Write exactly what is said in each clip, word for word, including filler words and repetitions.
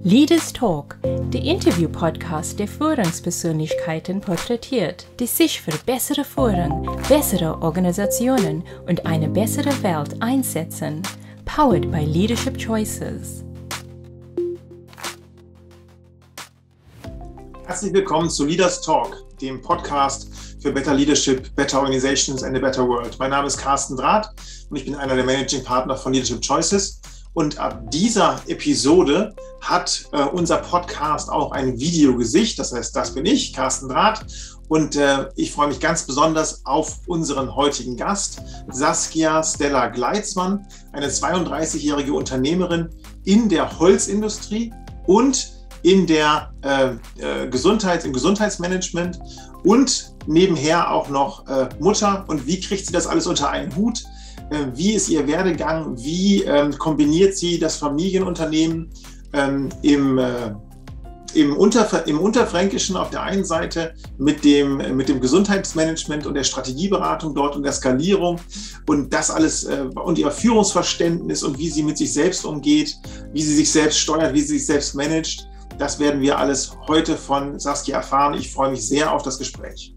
Leaders Talk, der Interview-Podcast, der Führungspersönlichkeiten porträtiert, die sich für bessere Führung, bessere Organisationen und eine bessere Welt einsetzen. Powered by Leadership Choices. Herzlich willkommen zu Leaders Talk, dem Podcast für Better Leadership, Better Organizations and a Better World. Mein Name ist Carsten Drath und ich bin einer der Managing Partner von Leadership Choices. Und ab dieser Episode hat äh, unser Podcast auch ein Videogesicht. Das heißt, das bin ich, Carsten Drath. Und äh, ich freue mich ganz besonders auf unseren heutigen Gast, Saskia Stella Gleitzmann, eine zweiunddreißigjährige Unternehmerin in der Holzindustrie und in der äh, äh, Gesundheit, im Gesundheitsmanagement und nebenher auch noch äh, Mutter. Und wie kriegt sie das alles unter einen Hut? Wie ist ihr Werdegang? Wie ähm, kombiniert sie das Familienunternehmen ähm, im, äh, im, Unterf- im Unterfränkischen auf der einen Seite mit dem, mit dem Gesundheitsmanagement und der Strategieberatung dort und der Skalierung und das alles äh, und ihr Führungsverständnis und wie sie mit sich selbst umgeht, wie sie sich selbst steuert, wie sie sich selbst managt. Das werden wir alles heute von Saskia erfahren. Ich freue mich sehr auf das Gespräch.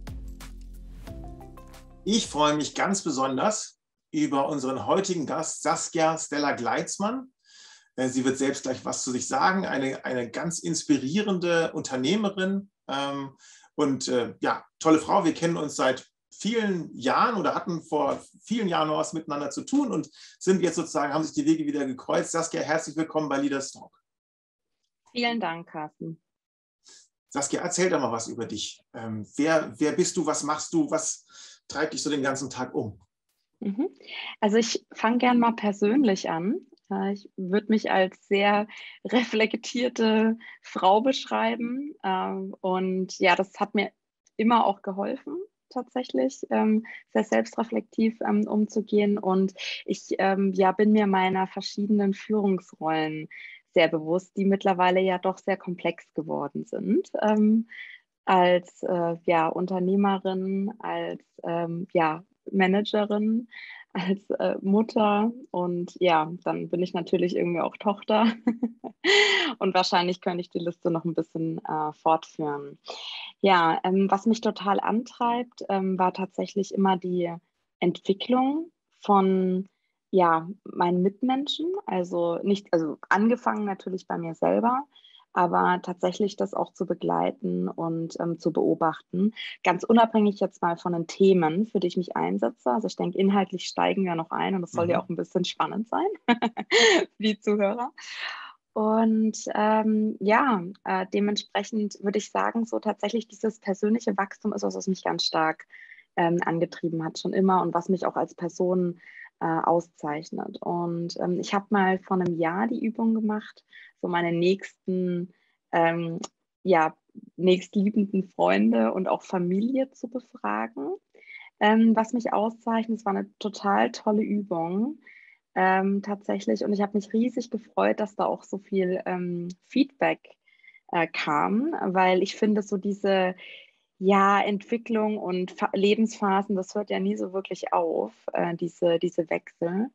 Ich freue mich ganz besonders über unseren heutigen Gast Saskia Stella Gleitzmann. Sie wird selbst gleich was zu sich sagen. Eine, eine ganz inspirierende Unternehmerin ähm, und äh, ja, tolle Frau. Wir kennen uns seit vielen Jahren oder hatten vor vielen Jahren noch was miteinander zu tun und sind jetzt sozusagen, haben sich die Wege wieder gekreuzt. Saskia, herzlich willkommen bei Leaders Talk. Vielen Dank, Carsten. Saskia, erzähl doch mal was über dich. Ähm, wer, wer bist du, was machst du, was treibt dich so den ganzen Tag um? Also ich fange gern mal persönlich an. Ich würde mich als sehr reflektierte Frau beschreiben. Und ja, das hat mir immer auch geholfen, tatsächlich, sehr selbstreflektiv umzugehen. Und ich ja, bin mir meiner verschiedenen Führungsrollen sehr bewusst, die mittlerweile ja doch sehr komplex geworden sind. Als ja, Unternehmerin, als ja, Managerin, als äh, Mutter und ja, dann bin ich natürlich irgendwie auch Tochter und wahrscheinlich könnte ich die Liste noch ein bisschen äh, fortführen. Ja, ähm, was mich total antreibt, ähm, war tatsächlich immer die Entwicklung von ja, meinen Mitmenschen, also nicht, also angefangen natürlich bei mir selber, aber tatsächlich das auch zu begleiten und ähm, zu beobachten. Ganz unabhängig jetzt mal von den Themen, für die ich mich einsetze. Also ich denke, inhaltlich steigen wir noch ein und das soll mhm. ja auch ein bisschen spannend sein für die Zuhörer. Und ähm, ja, äh, dementsprechend würde ich sagen, so tatsächlich dieses persönliche Wachstum ist was, was mich ganz stark ähm, angetrieben hat, schon immer und was mich auch als Person äh, auszeichnet. Und ähm, ich habe mal vor einem Jahr die Übung gemacht, so meine nächsten, ähm, ja, nächstliebenden Freunde und auch Familie zu befragen. Ähm, was mich auszeichnet, es war eine total tolle Übung ähm, tatsächlich und ich habe mich riesig gefreut, dass da auch so viel ähm, Feedback äh, kam, weil ich finde so diese ja, Entwicklung und Fa- Lebensphasen, das hört ja nie so wirklich auf, äh, diese, diese Wechsel.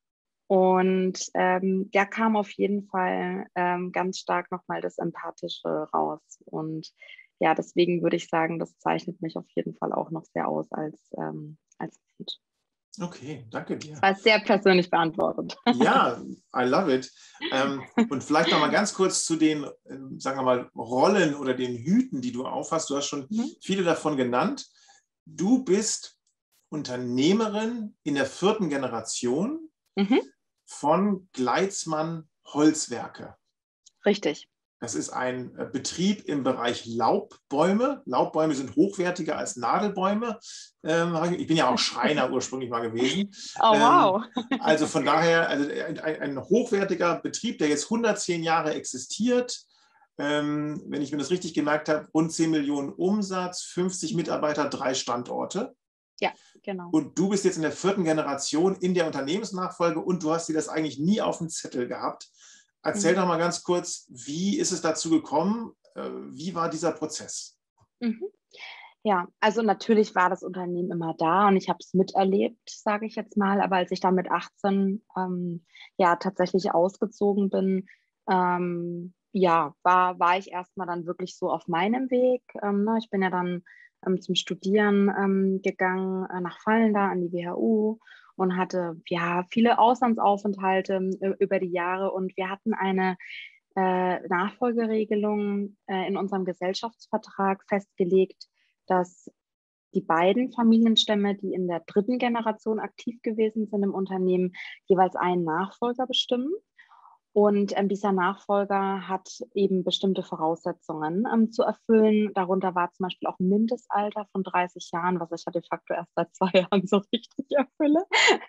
Und ähm, da kam auf jeden Fall ähm, ganz stark nochmal das Empathische raus. Und ja, deswegen würde ich sagen, das zeichnet mich auf jeden Fall auch noch sehr aus als, ähm, als Mensch. Okay, danke dir. Das war sehr persönlich beantwortet. Ja, I love it. Ähm, und vielleicht noch mal ganz kurz zu den, äh, sagen wir mal, Rollen oder den Hüten, die du aufhast. Du hast schon mhm. viele davon genannt. Du bist Unternehmerin in der vierten Generation mhm. von Gleitzmann Holzwerke. Richtig. Das ist ein Betrieb im Bereich Laubbäume. Laubbäume sind hochwertiger als Nadelbäume. Ich bin ja auch Schreiner ursprünglich mal gewesen. Oh, wow. Also von daher also ein, ein hochwertiger Betrieb, der jetzt hundertzehn Jahre existiert. Wenn ich mir das richtig gemerkt habe, rund zehn Millionen Umsatz, fünfzig Mitarbeiter, drei Standorte. Ja, genau. Und du bist jetzt in der vierten Generation in der Unternehmensnachfolge und du hast dir das eigentlich nie auf dem Zettel gehabt. Erzähl mhm. doch mal ganz kurz, wie ist es dazu gekommen? Wie war dieser Prozess? Mhm. Ja, also natürlich war das Unternehmen immer da und ich habe es miterlebt, sage ich jetzt mal. Aber als ich dann mit achtzehn ähm, ja tatsächlich ausgezogen bin, ähm, ja, war, war ich erstmal dann wirklich so auf meinem Weg. Ähm, ne? Ich bin ja dann ähm, zum Studieren ähm, gegangen äh, nach Vallendar an die W H U und hatte ja viele Auslandsaufenthalte äh, über die Jahre, und wir hatten eine äh, Nachfolgeregelung äh, in unserem Gesellschaftsvertrag festgelegt, dass die beiden Familienstämme, die in der dritten Generation aktiv gewesen sind im Unternehmen, jeweils einen Nachfolger bestimmen. Und ähm, dieser Nachfolger hat eben bestimmte Voraussetzungen ähm, zu erfüllen. Darunter war zum Beispiel auch ein Mindestalter von dreißig Jahren, was ich ja de facto erst seit zwei Jahren so richtig erfülle.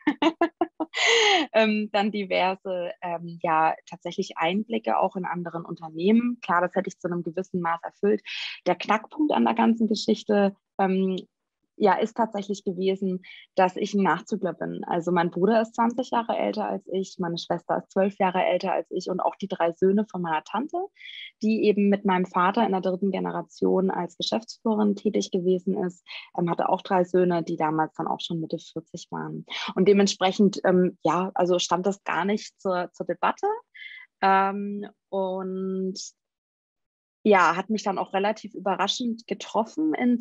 ähm, dann diverse, ähm, ja, tatsächlich Einblicke auch in anderen Unternehmen. Klar, das hätte ich zu einem gewissen Maß erfüllt. Der Knackpunkt an der ganzen Geschichte ähm, ja, ist tatsächlich gewesen, dass ich ein Nachzügler bin. Also mein Bruder ist zwanzig Jahre älter als ich, meine Schwester ist zwölf Jahre älter als ich, und auch die drei Söhne von meiner Tante, die eben mit meinem Vater in der dritten Generation als Geschäftsführerin tätig gewesen ist, ähm, hatte auch drei Söhne, die damals dann auch schon Mitte vierzig waren. Und dementsprechend, ähm, ja, also stand das gar nicht zur, zur Debatte. Ähm, und ja, hat mich dann auch relativ überraschend getroffen. In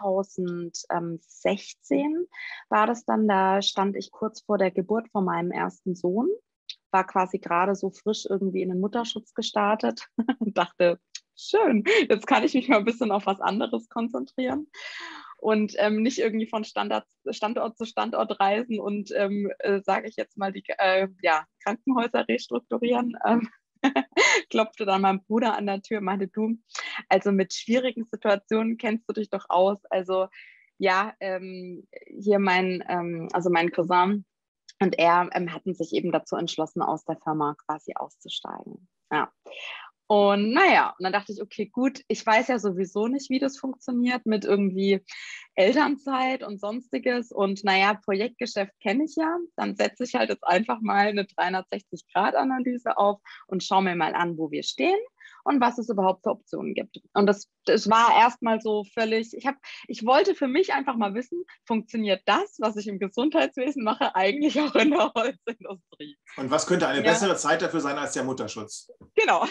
zweitausendsechzehn war das dann, da stand ich kurz vor der Geburt von meinem ersten Sohn, war quasi gerade so frisch irgendwie in den Mutterschutz gestartet und dachte, schön, jetzt kann ich mich mal ein bisschen auf was anderes konzentrieren und ähm, nicht irgendwie von Standort, Standort zu Standort reisen und, ähm, äh, sage ich jetzt mal, die äh, ja, Krankenhäuser restrukturieren. Ähm, klopfte dann mein Bruder an der Tür und meinte, du, also mit schwierigen Situationen kennst du dich doch aus. Also ja, ähm, hier mein, ähm, also mein Cousin und er ähm, hatten sich eben dazu entschlossen, aus der Firma quasi auszusteigen. Ja. Und naja, und dann dachte ich, okay, gut, ich weiß ja sowieso nicht, wie das funktioniert mit irgendwie Elternzeit und Sonstiges. Und naja, Projektgeschäft kenne ich ja. Dann setze ich halt jetzt einfach mal eine dreihundertsechzig-Grad-Analyse auf und schaue mir mal an, wo wir stehen und was es überhaupt für Optionen gibt. Und das, das war erstmal so völlig, ich, hab, ich wollte für mich einfach mal wissen, funktioniert das, was ich im Gesundheitswesen mache, eigentlich auch in der Holzindustrie? Und was könnte eine Ja. bessere Zeit dafür sein als der Mutterschutz? Genau.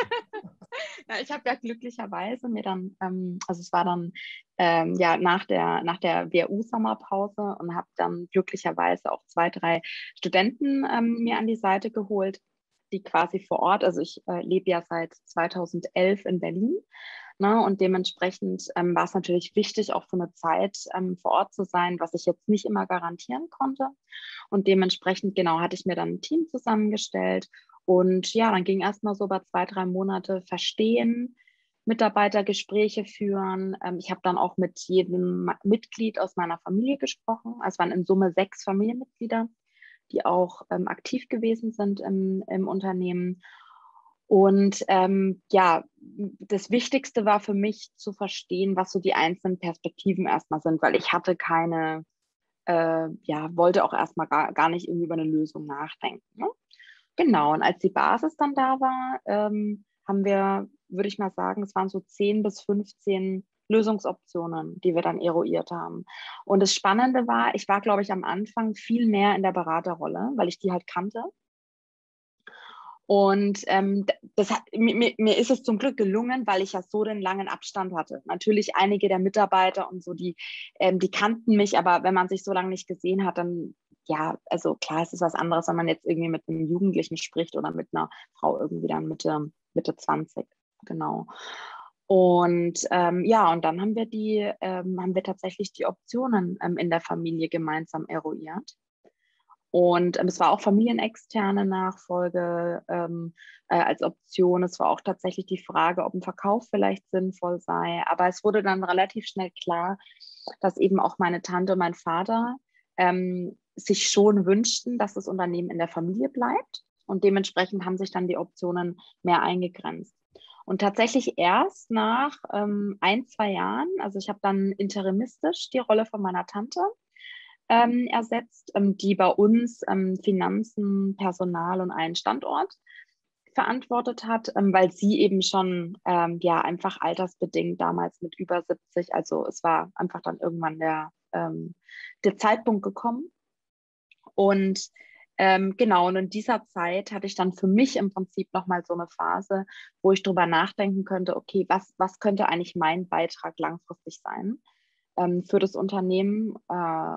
Ja, ich habe ja glücklicherweise mir dann, ähm, also es war dann ähm, ja nach der, nach der W H U-Sommerpause, und habe dann glücklicherweise auch zwei, drei Studenten ähm, mir an die Seite geholt, die quasi vor Ort, also ich äh, lebe ja seit zweitausendelf in Berlin, ne, und dementsprechend ähm, war es natürlich wichtig, auch für eine Zeit ähm, vor Ort zu sein, was ich jetzt nicht immer garantieren konnte. Und dementsprechend, genau, hatte ich mir dann ein Team zusammengestellt. Und ja, dann ging erstmal so über zwei, drei Monate verstehen, Mitarbeitergespräche führen. Ähm, ich habe dann auch mit jedem Mitglied aus meiner Familie gesprochen. Also es waren in Summe sechs Familienmitglieder, die auch ähm, aktiv gewesen sind im, im Unternehmen. Und ähm, ja, das Wichtigste war für mich zu verstehen, was so die einzelnen Perspektiven erstmal sind, weil ich hatte keine, äh, ja, wollte auch erstmal gar, gar nicht irgendwie über eine Lösung nachdenken. Ne? Genau, und als die Basis dann da war, ähm, haben wir, würde ich mal sagen, es waren so zehn bis fünfzehn Lösungsoptionen, die wir dann eruiert haben. Und das Spannende war, ich war, glaube ich, am Anfang viel mehr in der Beraterrolle, weil ich die halt kannte. Und ähm, das hat, mir, mir ist es zum Glück gelungen, weil ich ja so den langen Abstand hatte. Natürlich einige der Mitarbeiter und so, die, ähm, die kannten mich, aber wenn man sich so lange nicht gesehen hat, dann, ja, also klar, es ist was anderes, wenn man jetzt irgendwie mit einem Jugendlichen spricht oder mit einer Frau irgendwie dann Mitte, Mitte zwanzig, genau. Und ähm, ja, und dann haben wir die, ähm, haben wir tatsächlich die Optionen ähm, in der Familie gemeinsam eruiert. Und ähm, es war auch familienexterne Nachfolge ähm, äh, als Option. Es war auch tatsächlich die Frage, ob ein Verkauf vielleicht sinnvoll sei. Aber es wurde dann relativ schnell klar, dass eben auch meine Tante und mein Vater ähm, sich schon wünschten, dass das Unternehmen in der Familie bleibt. Und dementsprechend haben sich dann die Optionen mehr eingegrenzt. Und tatsächlich erst nach ähm, ein, zwei Jahren, also ich habe dann interimistisch die Rolle von meiner Tante ähm, ersetzt, ähm, die bei uns ähm, Finanzen, Personal und einen Standort verantwortet hat, ähm, weil sie eben schon ähm, ja einfach altersbedingt damals mit über siebzig, also es war einfach dann irgendwann der, ähm, der Zeitpunkt gekommen. Und Ähm, genau, und in dieser Zeit hatte ich dann für mich im Prinzip nochmal so eine Phase, wo ich drüber nachdenken könnte, okay, was, was könnte eigentlich mein Beitrag langfristig sein ähm, für das Unternehmen, äh,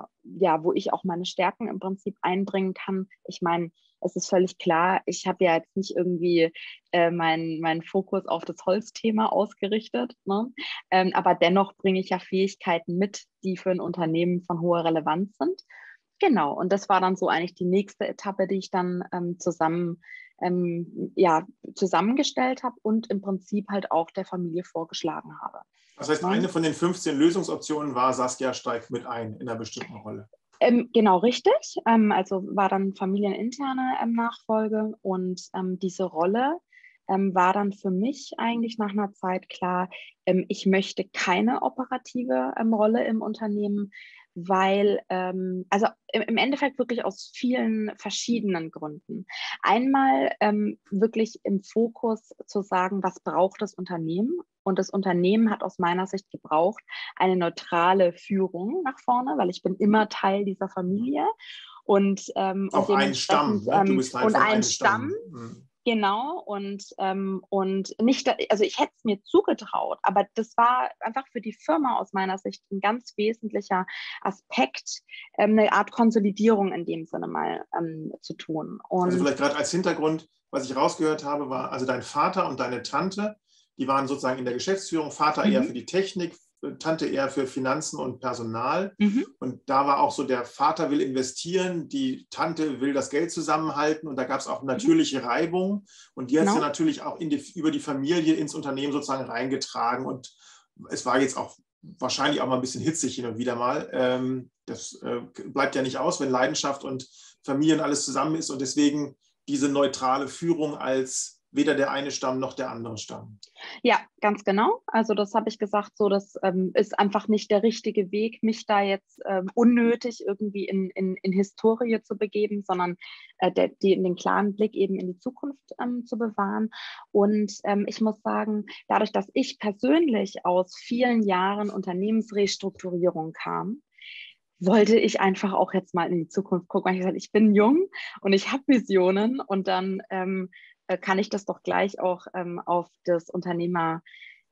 ja, wo ich auch meine Stärken im Prinzip einbringen kann. Ich meine, es ist völlig klar, ich habe ja jetzt nicht irgendwie äh, meinen mein Fokus auf das Holzthema ausgerichtet, ne? Ähm, aber dennoch bringe ich ja Fähigkeiten mit, die für ein Unternehmen von hoher Relevanz sind. Genau, und das war dann so eigentlich die nächste Etappe, die ich dann ähm, zusammen, ähm, ja, zusammengestellt habe und im Prinzip halt auch der Familie vorgeschlagen habe. Das heißt, Ne? eine von den fünfzehn Lösungsoptionen war, Saskia steigt mit ein in einer bestimmten Rolle. Ähm, genau, richtig. Ähm, also war dann familieninterne ähm, Nachfolge und ähm, diese Rolle ähm, war dann für mich eigentlich nach einer Zeit klar, ähm, ich möchte keine operative ähm, Rolle im Unternehmen, weil, ähm, also im, im Endeffekt wirklich aus vielen verschiedenen Gründen. Einmal ähm, wirklich im Fokus zu sagen, was braucht das Unternehmen? Und das Unternehmen hat aus meiner Sicht gebraucht eine neutrale Führung nach vorne, weil ich bin immer Teil dieser Familie und, ähm, und Auch ein Stamm, dementsprechend ne? Du ähm, bist halt und von ein einem Stamm. Stamm. Hm. Genau, und, ähm, und nicht, also ich hätte es mir zugetraut, aber das war einfach für die Firma aus meiner Sicht ein ganz wesentlicher Aspekt, ähm, eine Art Konsolidierung in dem Sinne mal ähm, zu tun. Und Also vielleicht gerade als Hintergrund, was ich rausgehört habe, war also dein Vater und deine Tante, die waren sozusagen in der Geschäftsführung, Vater eher mhm, für die Technik, Tante eher für Finanzen und Personal. mhm, Und da war auch so, der Vater will investieren, die Tante will das Geld zusammenhalten und da gab es auch mhm, natürliche Reibung. Und die hat es ja genau. natürlich auch in die, über die Familie ins Unternehmen sozusagen reingetragen. Und es war jetzt auch wahrscheinlich auch mal ein bisschen hitzig hin und wieder mal. Ähm, das äh, bleibt ja nicht aus, wenn Leidenschaft und Familie und alles zusammen ist. Und deswegen diese neutrale Führung als weder der eine Stamm noch der andere Stamm. Ja, ganz genau. Also das habe ich gesagt, so das ähm, ist einfach nicht der richtige Weg, mich da jetzt ähm, unnötig irgendwie in, in, in Historie zu begeben, sondern äh, der, die, den klaren Blick eben in die Zukunft ähm, zu bewahren. Und ähm, ich muss sagen, dadurch, dass ich persönlich aus vielen Jahren Unternehmensrestrukturierung kam, wollte ich einfach auch jetzt mal in die Zukunft gucken. Ich gesagt, ich bin jung und ich habe Visionen und dann ähm, äh, kann ich das doch gleich auch ähm, auf das Unternehmertum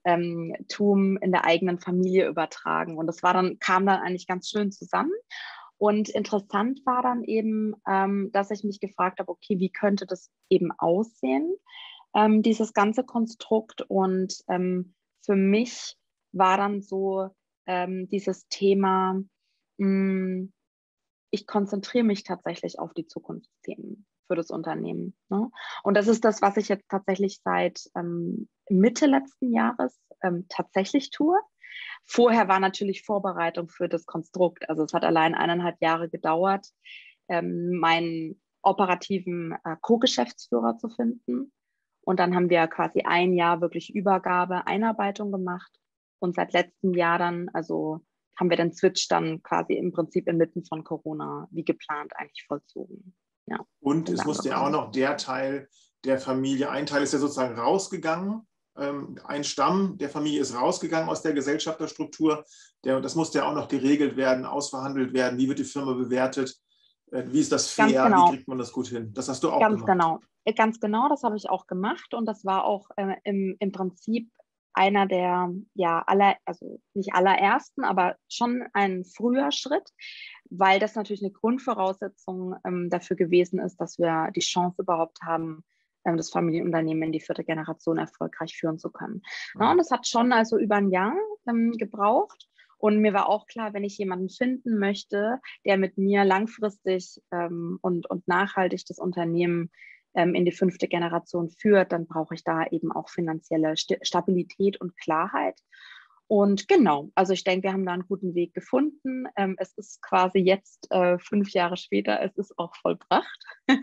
in der eigenen Familie übertragen. Und das war dann, kam dann eigentlich ganz schön zusammen. Und interessant war dann eben, ähm, dass ich mich gefragt habe, okay, wie könnte das eben aussehen, ähm, dieses ganze Konstrukt. Und ähm, für mich war dann so ähm, dieses Thema, mh, ich konzentriere mich tatsächlich auf die Zukunftsthemen für das Unternehmen. Ne? Und das ist das, was ich jetzt tatsächlich seit ähm, Mitte letzten Jahres ähm, tatsächlich tue. Vorher war natürlich Vorbereitung für das Konstrukt. Also es hat allein eineinhalb Jahre gedauert, ähm, meinen operativen äh, Co-Geschäftsführer zu finden. Und dann haben wir quasi ein Jahr wirklich Übergabe, Einarbeitung gemacht. Und seit letztem Jahr dann, also haben wir den Switch dann quasi im Prinzip inmitten von Corona wie geplant eigentlich vollzogen. Ja, Und sind es wir musste ja auch angekommen. noch der Teil der Familie, ein Teil ist ja sozusagen rausgegangen, ähm, ein Stamm der Familie ist rausgegangen aus der Gesellschafterstruktur. Der, das musste ja auch noch geregelt werden, ausverhandelt werden. Wie wird die Firma bewertet? Äh, wie ist das Ganz fair? Wie genau, kriegt man das gut hin? Das hast du auch ganz gemacht. genau. Äh, Ganz genau, das habe ich auch gemacht und das war auch äh, im, im Prinzip einer der, ja, aller, also nicht allerersten, aber schon ein früher Schritt, weil das natürlich eine Grundvoraussetzung ähm, dafür gewesen ist, dass wir die Chance überhaupt haben, ähm, das Familienunternehmen in die vierte Generation erfolgreich führen zu können. Ja, und das hat schon also über ein Jahr ähm, gebraucht. Und mir war auch klar, wenn ich jemanden finden möchte, der mit mir langfristig ähm, und, und nachhaltig das Unternehmen ähm, in die fünfte Generation führt, dann brauche ich da eben auch finanzielle St- Stabilität und Klarheit. Und genau, also ich denke, wir haben da einen guten Weg gefunden. Ähm, es ist quasi jetzt äh, fünf Jahre später, es ist auch vollbracht.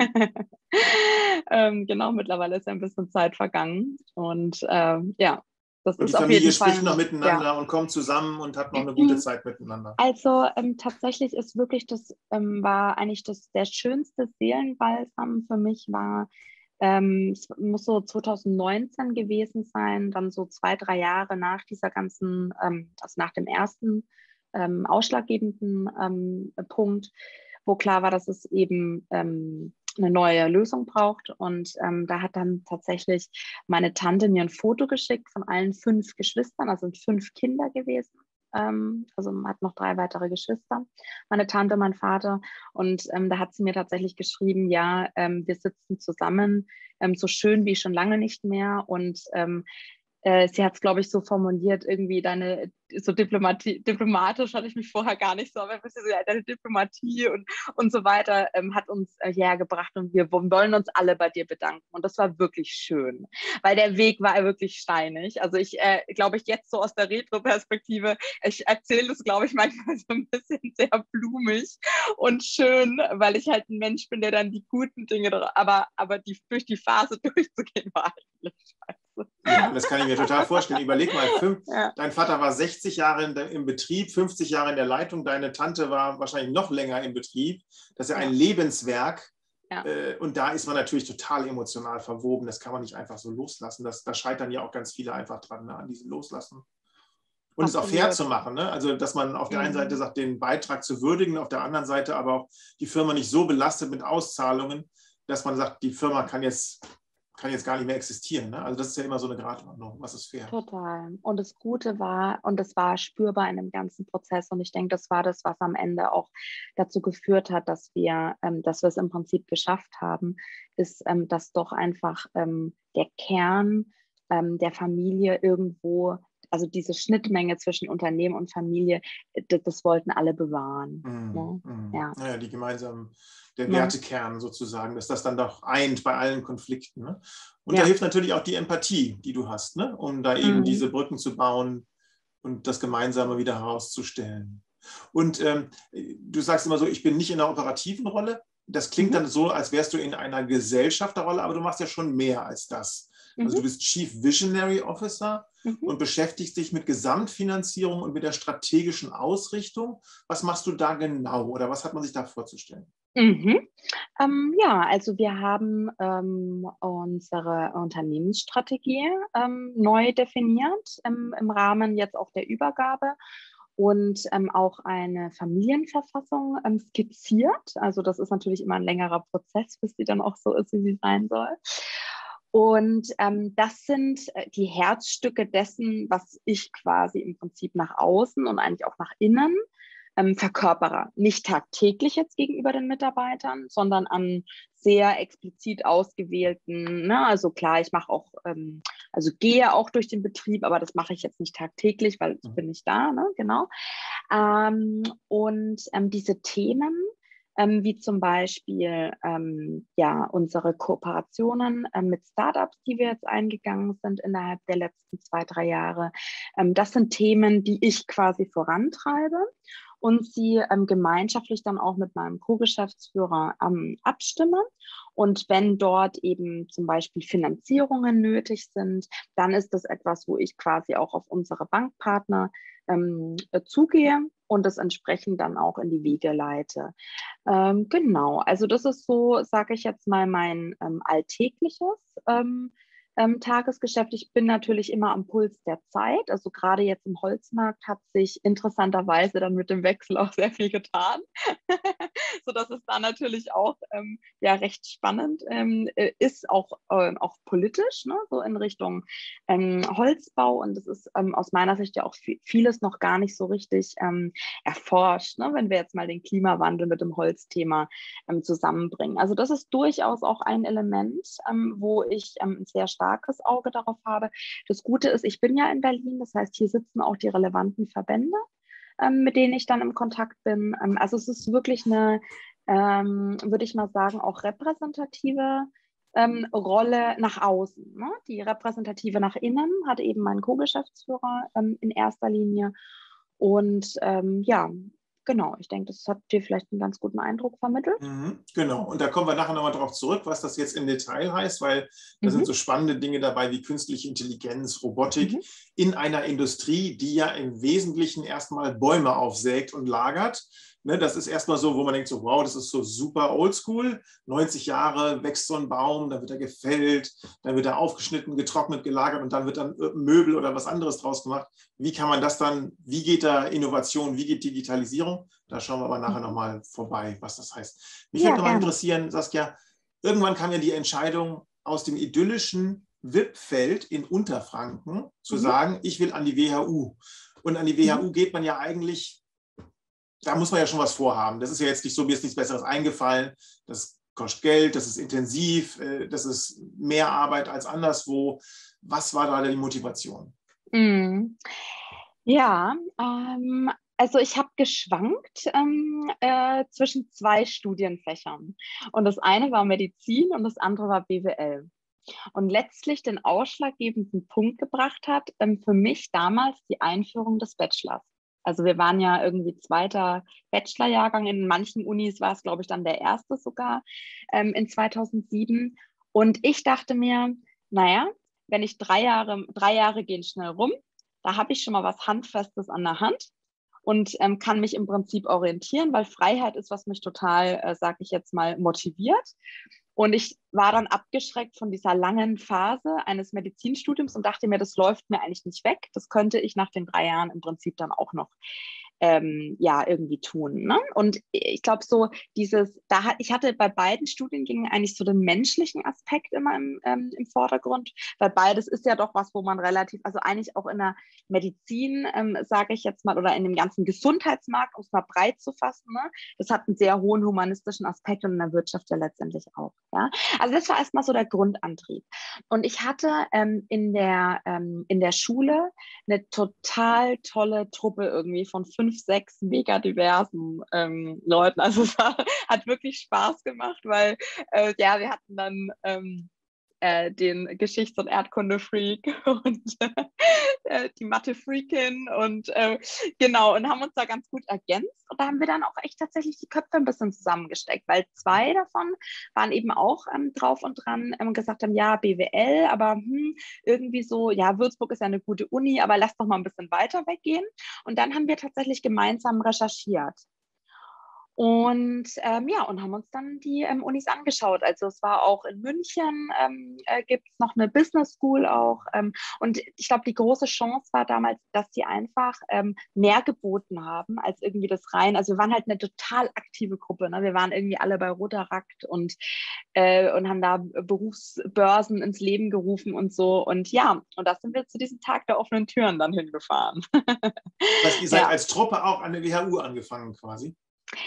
ähm, genau, mittlerweile ist ja ein bisschen Zeit vergangen. Und ähm, ja, das Und die ist auf Familie jeden Fall spricht noch ein, ja. miteinander und kommt zusammen und hat noch eine gute Zeit miteinander. Also ähm, tatsächlich ist wirklich das, ähm, war eigentlich das, der schönste Seelenbalsam für mich war, ähm, es muss so zwanzig neunzehn gewesen sein, dann so zwei, drei Jahre nach dieser ganzen, ähm, also nach dem ersten ähm, ausschlaggebenden ähm, Punkt. wo klar war, dass es eben ähm, eine neue Lösung braucht. Und ähm, da hat dann tatsächlich meine Tante mir ein Foto geschickt von allen fünf Geschwistern, also sind fünf Kinder gewesen. Ähm, also man hat noch drei weitere Geschwister, meine Tante, mein Vater. Und ähm, da hat sie mir tatsächlich geschrieben, ja, ähm, wir sitzen zusammen, ähm, so schön wie schon lange nicht mehr. Und ähm, äh, sie hat es, glaube ich, so formuliert, irgendwie deine, so Diplomatie, diplomatisch hatte ich mich vorher gar nicht so, aber so, ja, deine Diplomatie und, und so weiter ähm, hat uns äh, hergebracht und wir wollen uns alle bei dir bedanken. Und das war wirklich schön, weil der Weg war wirklich steinig. Also ich äh, glaube, ich jetzt so aus der Retro-Perspektive, ich erzähle es, glaube ich, manchmal so ein bisschen sehr blumig und schön, weil ich halt ein Mensch bin, der dann die guten Dinge, aber, aber die, durch die Phase durchzugehen war eigentlich scheiße. Ja, das kann ich mir total vorstellen. Überleg mal, fünf, ja. Dein Vater war sechzig Jahre in der, im Betrieb, fünfzig Jahre in der Leitung, deine Tante war wahrscheinlich noch länger im Betrieb. Das ist ja ein Ja. Lebenswerk. Ja. Äh, und da ist man natürlich total emotional verwoben. Das kann man nicht einfach so loslassen. Das, da scheitern ja auch ganz viele einfach dran, ne, an diesem Loslassen. Und es auch fair zu machen. Ne? Also, dass man auf der einen Seite sagt, den Beitrag zu würdigen, auf der anderen Seite aber auch die Firma nicht so belastet mit Auszahlungen, dass man sagt, die Firma kann jetzt, kann jetzt gar nicht mehr existieren. Ne? Also das ist ja immer so eine Gratwanderung. Was ist fair? Total. Und das Gute war, und das war spürbar in dem ganzen Prozess, und ich denke, das war das, was am Ende auch dazu geführt hat, dass wir, ähm, dass wir es im Prinzip geschafft haben, ist, ähm, dass doch einfach ähm, der Kern ähm, der Familie irgendwo, also diese Schnittmenge zwischen Unternehmen und Familie, das, das wollten alle bewahren. Mm, ne? mm. Ja. Naja, die gemeinsamen, der Ja. Wertekern sozusagen, dass das dann doch eint bei allen Konflikten. Ne? Und Ja. da hilft natürlich auch die Empathie, die du hast, ne? Um da eben Mhm. diese Brücken zu bauen und das Gemeinsame wieder herauszustellen. Und ähm, du sagst immer so, ich bin nicht in einer operativen Rolle. Das klingt Mhm. dann so, als wärst du in einer Gesellschafterrolle, aber du machst ja schon mehr als das. Also Mhm. du bist Chief Visionary Officer Mhm. und beschäftigst dich mit Gesamtfinanzierung und mit der strategischen Ausrichtung. Was machst du da genau oder was hat man sich da vorzustellen? Mhm. Ähm, ja, also wir haben ähm, unsere Unternehmensstrategie ähm, neu definiert im, im Rahmen jetzt auch der Übergabe und ähm, auch eine Familienverfassung ähm, skizziert. Also das ist natürlich immer ein längerer Prozess, bis die dann auch so ist, wie sie sein soll. Und ähm, das sind äh, die Herzstücke dessen, was ich quasi im Prinzip nach außen und eigentlich auch nach innen ähm, verkörpere. Nicht tagtäglich jetzt gegenüber den Mitarbeitern, sondern an sehr explizit ausgewählten, ne? Also klar, ich mache auch, ähm, also gehe auch durch den Betrieb, aber das mache ich jetzt nicht tagtäglich, weil ich bin nicht da, ne? Genau. Ähm, und ähm, diese Themen, ähm, wie zum Beispiel ähm, ja, unsere Kooperationen ähm, mit Startups, die wir jetzt eingegangen sind innerhalb der letzten zwei, drei Jahre. Ähm, das sind Themen, die ich quasi vorantreibe und sie ähm, gemeinschaftlich dann auch mit meinem Co-Geschäftsführer ähm, abstimme. Und wenn dort eben zum Beispiel Finanzierungen nötig sind, dann ist das etwas, wo ich quasi auch auf unsere Bankpartner ähm, zugehe und das entsprechend dann auch in die Wege leite. Ähm, genau, also das ist so, sage ich jetzt mal, mein ähm, alltägliches ähm, ähm, Tagesgeschäft. Ich bin natürlich immer am Puls der Zeit. Also gerade jetzt im Holzmarkt hat sich interessanterweise dann mit dem Wechsel auch sehr viel getan, sodass es da natürlich auch ähm, ja, recht spannend ähm, ist, auch, äh, auch politisch, ne? So in Richtung ähm, Holzbau. Und es ist ähm, aus meiner Sicht ja auch vieles noch gar nicht so richtig ähm, erforscht, ne? Wenn wir jetzt mal den Klimawandel mit dem Holzthema ähm, zusammenbringen. Also das ist durchaus auch ein Element, ähm, wo ich ähm, ein sehr starkes Auge darauf habe. Das Gute ist, ich bin ja in Berlin, das heißt, hier sitzen auch die relevanten Verbände, ähm, mit denen ich dann im Kontakt bin. Ähm, also es ist wirklich eine, ähm, würde ich mal sagen, auch repräsentative ähm, Rolle nach außen. Ne? Die repräsentative nach innen hat eben mein Co-Geschäftsführer ähm, in erster Linie. Und ähm, ja, genau, ich denke, das hat dir vielleicht einen ganz guten Eindruck vermittelt. Mhm, genau, und da kommen wir nachher nochmal drauf zurück, was das jetzt im Detail heißt, weil da Mhm. sind so spannende Dinge dabei wie künstliche Intelligenz, Robotik Mhm. in einer Industrie, die ja im Wesentlichen erstmal Bäume aufsägt und lagert. Ne, das ist erstmal so, wo man denkt, so, wow, das ist so super oldschool. neunzig Jahre wächst so ein Baum, dann wird er gefällt, dann wird er aufgeschnitten, getrocknet, gelagert und dann wird dann Möbel oder was anderes draus gemacht. Wie kann man das dann, wie geht da Innovation, wie geht Digitalisierung? Mischung. Da schauen wir aber nachher Mhm. nochmal vorbei, was das heißt. Mich Ja, würde nochmal gerne. interessieren, Saskia, irgendwann kam ja die Entscheidung aus dem idyllischen W I P-Feld in Unterfranken zu Mhm. sagen, ich will an die W H U. Und an die W H U Mhm. geht man ja eigentlich, da muss man ja schon was vorhaben. Das ist ja jetzt nicht so, mir ist nichts Besseres eingefallen. Das kostet Geld, das ist intensiv, äh, das ist mehr Arbeit als anderswo. Was war da die Motivation? Mhm. Ja, ähm, also ich habe geschwankt ähm, äh, zwischen zwei Studienfächern. Und das eine war Medizin und das andere war B W L. Und letztlich den ausschlaggebenden Punkt gebracht hat ähm, für mich damals die Einführung des Bachelors. Also wir waren ja irgendwie zweiter Bachelorjahrgang. In manchen Unis war es, glaube ich, dann der erste sogar ähm, in zweitausendsieben. Und ich dachte mir, naja, wenn ich drei Jahre, drei Jahre gehen schnell rum, da habe ich schon mal was Handfestes an der Hand und ähm, kann mich im Prinzip orientieren, weil Freiheit ist, was mich total, äh, sage ich jetzt mal, motiviert. Und ich war dann abgeschreckt von dieser langen Phase eines Medizinstudiums und dachte mir, das läuft mir eigentlich nicht weg. Das könnte ich nach den drei Jahren im Prinzip dann auch noch ähm, ja, irgendwie tun. Ne? Und ich glaube, so dieses, da hat, ich hatte bei beiden Studiengängen eigentlich so den menschlichen Aspekt immer im, ähm, im Vordergrund, weil beides ist ja doch was, wo man relativ, also eigentlich auch in der Medizin, ähm, sage ich jetzt mal, oder in dem ganzen Gesundheitsmarkt, um es mal breit zu fassen, ne? Das hat einen sehr hohen humanistischen Aspekt und in der Wirtschaft ja letztendlich auch. Ja? Also das war erstmal so der Grundantrieb. Und ich hatte ähm, in, der, ähm, in der Schule eine total tolle Truppe irgendwie von fünf, sechs mega diversen ähm, Leuten. Also es war, hat wirklich Spaß gemacht, weil äh, ja, wir hatten dann ähm, äh, den Geschichts- und Erdkunde-Freak und äh, die Mathe-Freakin und äh, genau, und haben uns da ganz gut ergänzt. Und da haben wir dann auch echt tatsächlich die Köpfe ein bisschen zusammengesteckt, weil zwei davon waren eben auch ähm, drauf und dran ähm, gesagt haben, ja, B W L, aber hm, irgendwie so, ja, Würzburg ist ja eine gute Uni, aber lass doch mal ein bisschen weiter weggehen. Und dann haben wir tatsächlich gemeinsam recherchiert. Und ähm, ja, und haben uns dann die ähm, Unis angeschaut. Also es war auch in München, ähm, äh, gibt es noch eine Business School auch. Ähm, und ich glaube, die große Chance war damals, dass die einfach ähm, mehr geboten haben als irgendwie das rein. Also wir waren halt eine total aktive Gruppe. Ne? Wir waren irgendwie alle bei Rotaract und, äh, und haben da Berufsbörsen ins Leben gerufen und so. Und ja, und da sind wir zu diesem Tag der offenen Türen dann hingefahren. Das heißt, ihr seid Ja. als Truppe auch an der W H U angefangen quasi?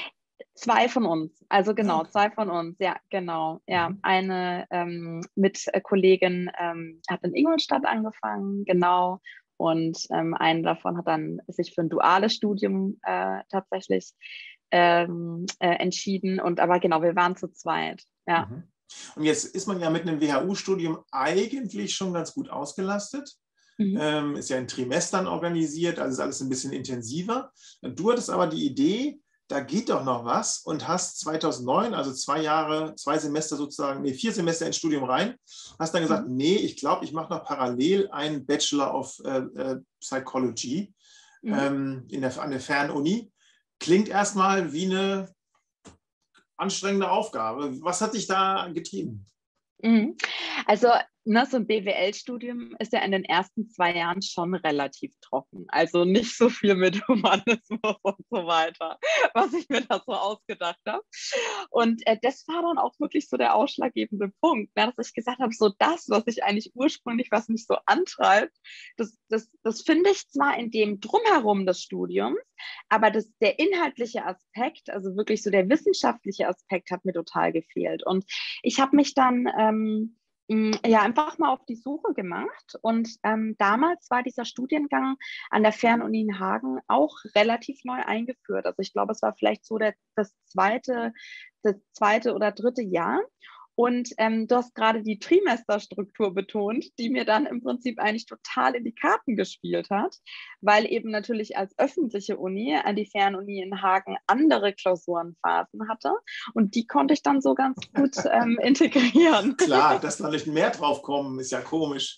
Zwei von uns, also Ah, genau, okay. zwei von uns, ja, genau. Ja, Mhm. eine ähm, Mitkollegin ähm, hat in Ingolstadt angefangen, genau. Und ähm, eine davon hat dann sich für ein duales Studium äh, tatsächlich ähm, äh, entschieden. Und aber genau, wir waren zu zweit. Ja. Mhm. Und jetzt ist man ja mit einem W H U-Studium eigentlich schon ganz gut ausgelastet. Mhm. Ähm, ist ja in Trimestern organisiert, also ist alles ein bisschen intensiver. Du hattest aber die Idee, da geht doch noch was und hast zweitausendneun, also zwei Jahre, zwei Semester sozusagen, nee, vier Semester ins Studium rein, hast dann gesagt, Mhm. nee, ich glaube, ich mache noch parallel einen Bachelor of äh, äh, Psychology Mhm. ähm, in der, an der Fernuni. Klingt erstmal wie eine anstrengende Aufgabe. Was hat dich da getrieben? Mhm. Also, ne, so ein B W L-Studium ist ja in den ersten zwei Jahren schon relativ trocken. Also nicht so viel mit Humanismus und so weiter, was ich mir da so ausgedacht habe. Und äh, das war dann auch wirklich so der ausschlaggebende Punkt, ne, dass ich gesagt habe, so das, was ich eigentlich ursprünglich, was mich so antreibt, das, das, das finde ich zwar in dem Drumherum des Studiums, aber das, der inhaltliche Aspekt, also wirklich so der wissenschaftliche Aspekt hat mir total gefehlt. Und ich habe mich dann ähm, ja einfach mal auf die Suche gemacht und ähm, damals war dieser Studiengang an der Fernuni in Hagen auch relativ neu eingeführt. Also ich glaube, es war vielleicht so der, das zweite, das zweite oder dritte Jahr. Und ähm, du hast gerade die Trimesterstruktur betont, die mir dann im Prinzip eigentlich total in die Karten gespielt hat, weil eben natürlich als öffentliche Uni, äh, die Fernuni in Hagen, andere Klausurenphasen hatte. Und die konnte ich dann so ganz gut ähm, integrieren. Klar, dass da nicht mehr drauf kommen, ist ja komisch.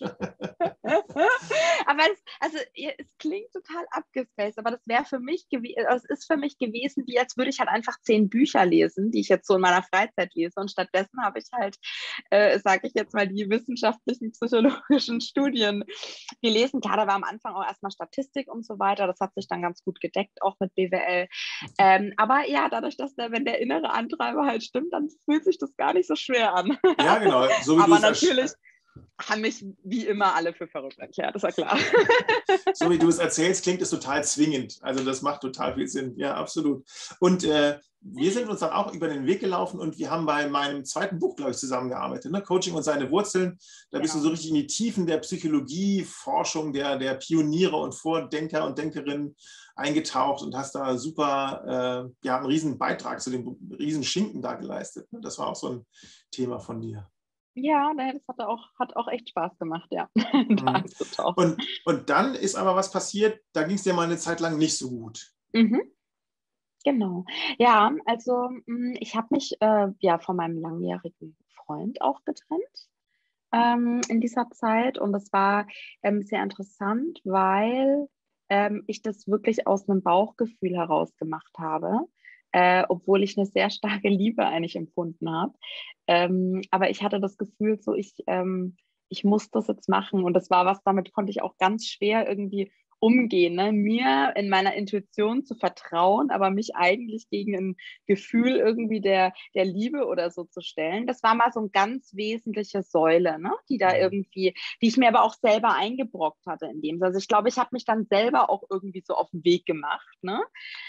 Aber es, also, es klingt total abgespaced, aber das wäre für mich gewesen, es ist für mich gewesen, wie als würde ich halt einfach zehn Bücher lesen, die ich jetzt so in meiner Freizeit lese. Und stattdessen habe ich halt, äh, sage ich jetzt mal, die wissenschaftlichen, psychologischen Studien gelesen. Klar, da war am Anfang auch erstmal Statistik und so weiter. Das hat sich dann ganz gut gedeckt, auch mit B W L. Ähm, aber ja, dadurch, dass der, wenn der innere Antreiber halt stimmt, dann fühlt sich das gar nicht so schwer an. Ja, genau. So wie aber du es natürlich haben mich wie immer alle für verrückt erklärt, ist ja klar. So wie du es erzählst, klingt es total zwingend. Also das macht total viel Sinn. Ja, absolut. Und äh, wir sind uns dann auch über den Weg gelaufen und wir haben bei meinem zweiten Buch, glaube ich, zusammengearbeitet, ne? Coaching und seine Wurzeln. Da bist Genau. du so richtig in die Tiefen der Psychologie, Forschung der, der Pioniere und Vordenker und Denkerinnen eingetaucht und hast da super, äh, ja, einen riesen Beitrag zu dem riesen Schinken da geleistet. Ne? Das war auch so ein Thema von dir. Ja, das hat auch, hat auch echt Spaß gemacht, ja, da einzutauchen. Und, und dann ist aber was passiert, da ging es dir mal eine Zeit lang nicht so gut. Mhm. Genau. Ja, also ich habe mich äh, ja von meinem langjährigen Freund auch getrennt ähm, in dieser Zeit und das war ähm, sehr interessant, weil ähm, ich das wirklich aus einem Bauchgefühl heraus gemacht habe. Äh, obwohl ich eine sehr starke Liebe eigentlich empfunden habe. Ähm, aber ich hatte das Gefühl, so ich, ähm, ich muss das jetzt machen. Und das war was, damit konnte ich auch ganz schwer irgendwie umgehen, ne? Mir in meiner Intuition zu vertrauen, aber mich eigentlich gegen ein Gefühl irgendwie der, der Liebe oder so zu stellen. Das war mal so eine ganz wesentliche Säule, ne? Die da irgendwie, die ich mir aber auch selber eingebrockt hatte in dem. Also ich glaube, ich habe mich dann selber auch irgendwie so auf den Weg gemacht, ne?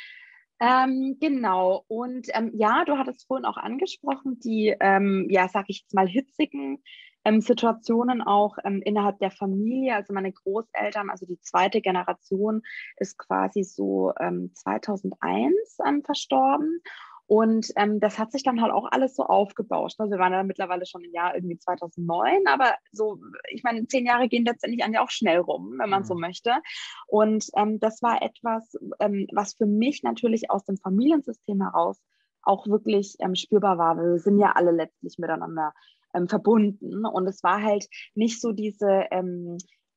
Ähm, genau. Und ähm, ja, du hattest vorhin auch angesprochen, die, ähm, ja, sag ich jetzt mal, hitzigen ähm, Situationen auch ähm, innerhalb der Familie. Also meine Großeltern, also die zweite Generation ist quasi so ähm, zweitausendeins ähm, verstorben. Und ähm, das hat sich dann halt auch alles so aufgebauscht. Also wir waren dann mittlerweile schon im Jahr irgendwie zweitausendneun, aber so, ich meine, zehn Jahre gehen letztendlich an ja auch schnell rum, wenn man mhm. so möchte. Und ähm, das war etwas, ähm, was für mich natürlich aus dem Familiensystem heraus auch wirklich ähm, spürbar war. Wir sind ja alle letztlich miteinander ähm, verbunden. Und es war halt nicht so diese ähm,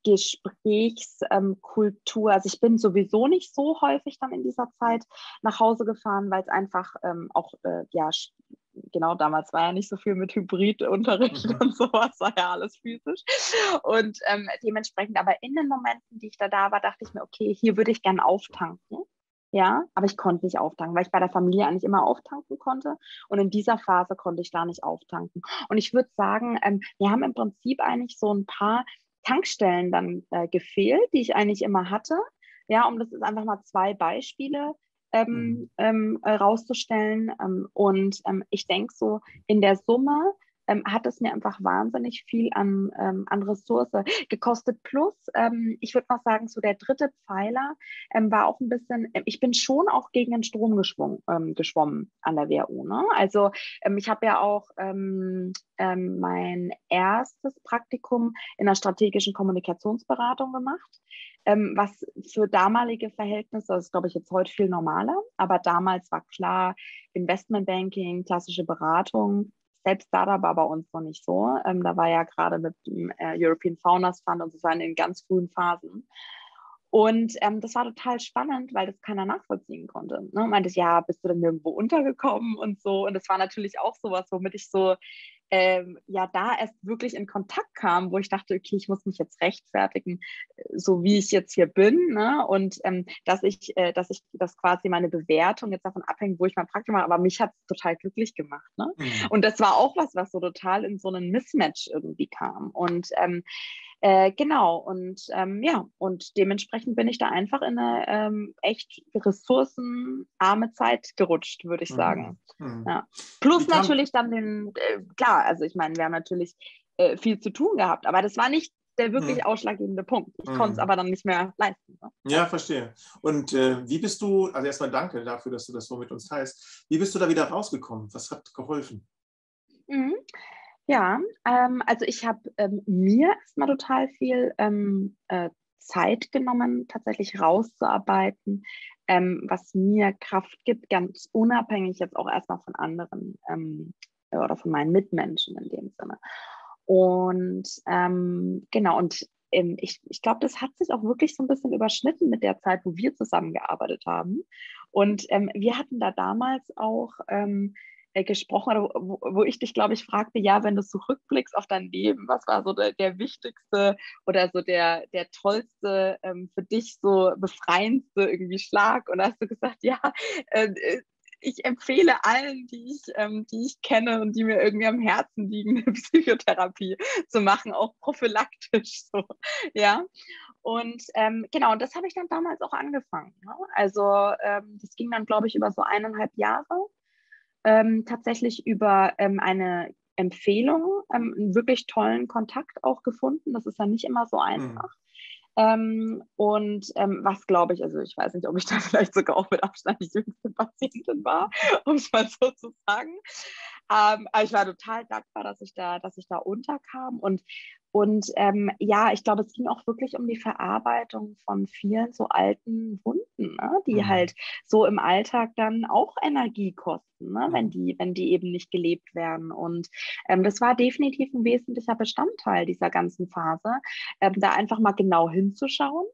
Gesprächskultur. Ähm, also ich bin sowieso nicht so häufig dann in dieser Zeit nach Hause gefahren, weil es einfach ähm, auch, äh, ja, genau, damals war ja nicht so viel mit Hybridunterricht mhm. und sowas, war ja alles physisch. Und ähm, dementsprechend, aber in den Momenten, die ich da da war, dachte ich mir, okay, hier würde ich gerne auftanken. Ja, aber ich konnte nicht auftanken, weil ich bei der Familie eigentlich immer auftanken konnte. Und in dieser Phase konnte ich da nicht auftanken. Und ich würde sagen, ähm, wir haben im Prinzip eigentlich so ein paar Tankstellen dann äh, gefehlt, die ich eigentlich immer hatte. Ja, um das ist einfach mal zwei Beispiele ähm, mhm. ähm, äh, rauszustellen. Ähm, und ähm, ich denke so, in der Summe ähm, hat es mir einfach wahnsinnig viel an, ähm, an Ressource gekostet. Plus, ähm, ich würde noch sagen, so der dritte Pfeiler ähm, war auch ein bisschen, äh, ich bin schon auch gegen den Strom geschwungen, ähm, geschwommen an der W H U. Ne? Also ähm, ich habe ja auch ähm, ähm, mein erstes Praktikum in der strategischen Kommunikationsberatung gemacht. Ähm, was für damalige Verhältnisse, das ist, glaube ich, jetzt heute viel normaler, aber damals war klar, Investmentbanking, klassische Beratung, selbst da war bei uns noch nicht so. Ähm, da war ja gerade mit dem äh, European Founders Fund und so in den ganz frühen Phasen. Und ähm, das war total spannend, weil das keiner nachvollziehen konnte. Ne? Meinte ich, ja, bist du denn nirgendwo untergekommen und so. Und das war natürlich auch sowas, womit ich so ähm, ja da erst wirklich in Kontakt kam, wo ich dachte, okay, ich muss mich jetzt rechtfertigen, so wie ich jetzt hier bin, ne? Und ähm, dass ich, äh, dass ich, dass quasi meine Bewertung jetzt davon abhängt, wo ich mein Praktikum mache, aber mich hat es total glücklich gemacht, ne? Mhm. Und das war auch was, was so total in so einen Mismatch irgendwie kam. Und ähm, Äh, genau, und ähm, ja, und dementsprechend bin ich da einfach in eine ähm, echt ressourcenarme Zeit gerutscht, würde ich sagen. Mhm. Ja. Plus natürlich dann den, äh, klar, also ich meine, wir haben natürlich äh, viel zu tun gehabt, aber das war nicht der wirklich mhm. ausschlaggebende Punkt. Ich mhm. konnte es aber dann nicht mehr leisten. Ne? Ja, ja, verstehe. Und äh, wie bist du, also erstmal danke dafür, dass du das so mit uns teilst, wie bist du da wieder rausgekommen? Was hat geholfen? Mhm. Ja, ähm, also ich habe ähm, mir erstmal total viel ähm, äh, Zeit genommen, tatsächlich rauszuarbeiten, ähm, was mir Kraft gibt, ganz unabhängig jetzt auch erstmal von anderen ähm, oder von meinen Mitmenschen in dem Sinne. Und ähm, genau, und ähm, ich, ich glaube, das hat sich auch wirklich so ein bisschen überschnitten mit der Zeit, wo wir zusammengearbeitet haben. Und ähm, wir hatten da damals auch ähm, äh, gesprochen, oder wo, wo ich dich, glaube ich, fragte, ja, wenn du zurückblickst auf dein Leben, was war so der, der wichtigste oder so der, der tollste, ähm, für dich so befreiendste irgendwie Schlag? Und da hast du gesagt, ja, äh, ich empfehle allen, die ich, ähm, die ich kenne und die mir irgendwie am Herzen liegen, eine Psychotherapie zu machen, auch prophylaktisch so, ja. Und ähm, genau, und das habe ich dann damals auch angefangen. Ne? Also ähm, das ging dann, glaube ich, über so eineinhalb Jahre. Ähm, tatsächlich über ähm, eine Empfehlung, ähm, einen wirklich tollen Kontakt auch gefunden. Das ist ja nicht immer so Hm. einfach. Ähm, und ähm, was glaube ich, also ich weiß nicht, ob ich da vielleicht sogar auch mit Abstand die jüngste Patientin war, um es mal so zu sagen. Ähm, aber ich war total dankbar, dass ich da, dass ich da unterkam. Und, und ähm, ja, ich glaube, es ging auch wirklich um die Verarbeitung von vielen so alten Wunden, ne? Die Hm. halt so im Alltag dann auch Energie kosten, ne? Hm. wenn die, wenn die eben nicht gelebt werden. Und ähm, das war definitiv ein wesentlicher Bestandteil dieser ganzen Phase, ähm, da einfach mal genau hinzuschauen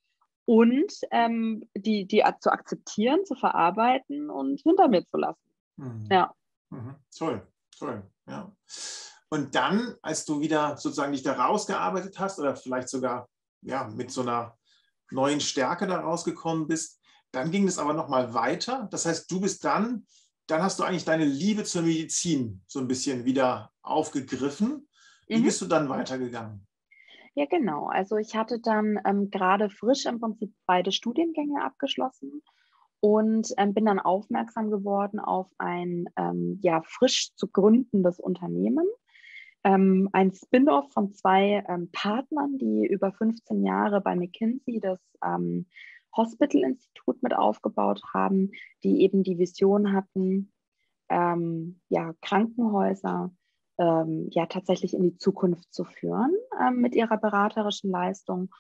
und ähm, die, die zu akzeptieren, zu verarbeiten und hinter mir zu lassen. Hm. Ja. Mhm. Toll, toll, ja. Und dann, als du wieder sozusagen dich da rausgearbeitet hast oder vielleicht sogar ja, mit so einer neuen Stärke da rausgekommen bist, dann ging es aber nochmal weiter. Das heißt, du bist dann, dann hast du eigentlich deine Liebe zur Medizin so ein bisschen wieder aufgegriffen. Wie Mhm. bist du dann weitergegangen? Ja, genau. Also ich hatte dann ähm, gerade frisch im Prinzip beide Studiengänge abgeschlossen und ähm, bin dann aufmerksam geworden auf ein ähm, ja, frisch zu gründendes Unternehmen. Ähm, ein Spin-off von zwei ähm, Partnern, die über fünfzehn Jahre bei McKinsey das ähm, Hospital-Institut mit aufgebaut haben, die eben die Vision hatten, ähm, ja, Krankenhäuser ähm, ja tatsächlich in die Zukunft zu führen ähm, mit ihrer beraterischen Leistung.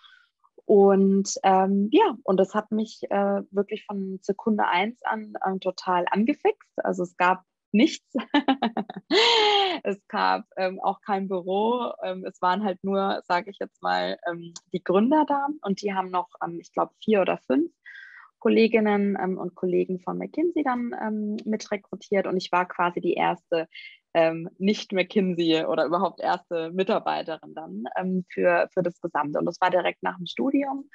Und ähm, ja, und das hat mich äh, wirklich von Sekunde eins an äh, total angefixt. Also es gab nichts. Es gab ähm, auch kein Büro. Ähm, es waren halt nur, sage ich jetzt mal, ähm, die Gründer da und die haben noch, ähm, ich glaube, vier oder fünf Kolleginnen ähm, und Kollegen von McKinsey dann ähm, mit rekrutiert und ich war quasi die erste ähm, nicht McKinsey oder überhaupt erste Mitarbeiterin dann ähm, für, für das Gesamte. Und das war direkt nach dem Studium.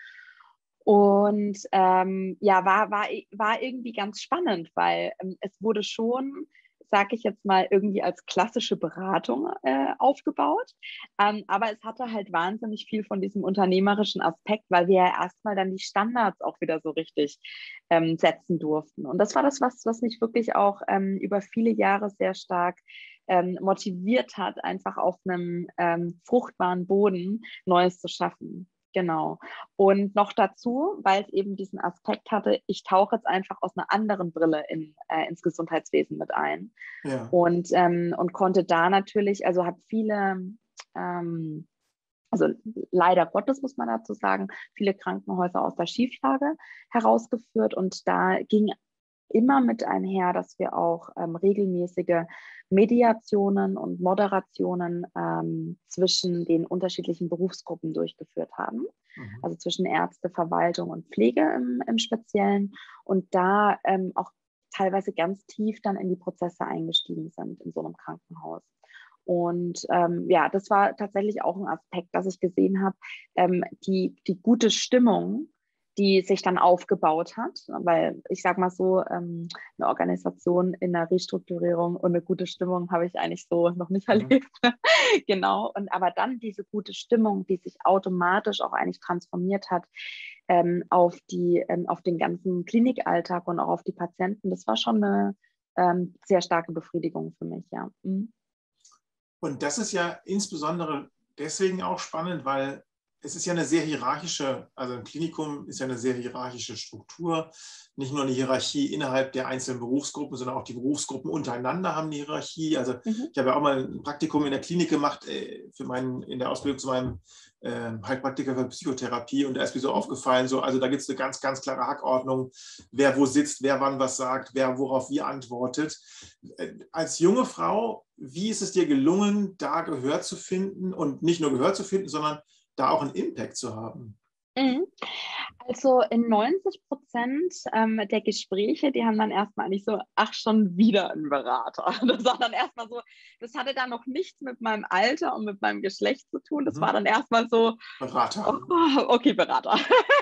Und ähm, ja, war, war, war irgendwie ganz spannend, weil ähm, es wurde schon, sage ich jetzt mal, irgendwie als klassische Beratung äh, aufgebaut. Ähm, aber es hatte halt wahnsinnig viel von diesem unternehmerischen Aspekt, weil wir ja erstmal dann die Standards auch wieder so richtig ähm, setzen durften. Und das war das, was, was mich wirklich auch ähm, über viele Jahre sehr stark ähm, motiviert hat, einfach auf einem ähm, fruchtbaren Boden Neues zu schaffen. Genau. Und noch dazu, weil es eben diesen Aspekt hatte, ich tauche jetzt einfach aus einer anderen Brille in, äh, ins Gesundheitswesen mit ein. Ja. Und, ähm, und konnte da natürlich, also habe viele, ähm, also leider Gottes muss man dazu sagen, viele Krankenhäuser aus der Schieflage herausgeführt. Und da ging immer mit einher, dass wir auch ähm, regelmäßige Mediationen und Moderationen ähm, zwischen den unterschiedlichen Berufsgruppen durchgeführt haben. Mhm. Also zwischen Ärzte, Verwaltung und Pflege im, im Speziellen. Und da ähm, auch teilweise ganz tief dann in die Prozesse eingestiegen sind in so einem Krankenhaus. Und ähm, ja, das war tatsächlich auch ein Aspekt, dass ich gesehen habe, ähm, die, die gute Stimmung, die sich dann aufgebaut hat, weil ich sage mal so, ähm, eine Organisation in einer Restrukturierung und eine gute Stimmung habe ich eigentlich so noch nicht Mhm. erlebt. Genau, und aber dann diese gute Stimmung, die sich automatisch auch eigentlich transformiert hat ähm, auf, die, ähm, auf den ganzen Klinikalltag und auch auf die Patienten, das war schon eine ähm, sehr starke Befriedigung für mich, ja. Mhm. Und das ist ja insbesondere deswegen auch spannend, weil es ist ja eine sehr hierarchische, also ein Klinikum ist ja eine sehr hierarchische Struktur. Nicht nur eine Hierarchie innerhalb der einzelnen Berufsgruppen, sondern auch die Berufsgruppen untereinander haben eine Hierarchie. Also Mhm. ich habe ja auch mal ein Praktikum in der Klinik gemacht, für meinen, in der Ausbildung zu meinem äh, Heilpraktiker für Psychotherapie. Und da ist mir so aufgefallen, so, also da gibt es eine ganz, ganz klare Hackordnung, wer wo sitzt, wer wann was sagt, wer worauf wie antwortet. Als junge Frau, wie ist es dir gelungen, da Gehör zu finden und nicht nur Gehör zu finden, sondern da auch einen Impact zu haben? Mhm. Also in neunzig Prozent ähm, der Gespräche, die haben dann erstmal nicht so, ach, schon wieder ein Berater. Das war dann erstmal so, das hatte dann noch nichts mit meinem Alter und mit meinem Geschlecht zu tun. Das Mhm. war dann erstmal so, Berater. oh, okay, Berater.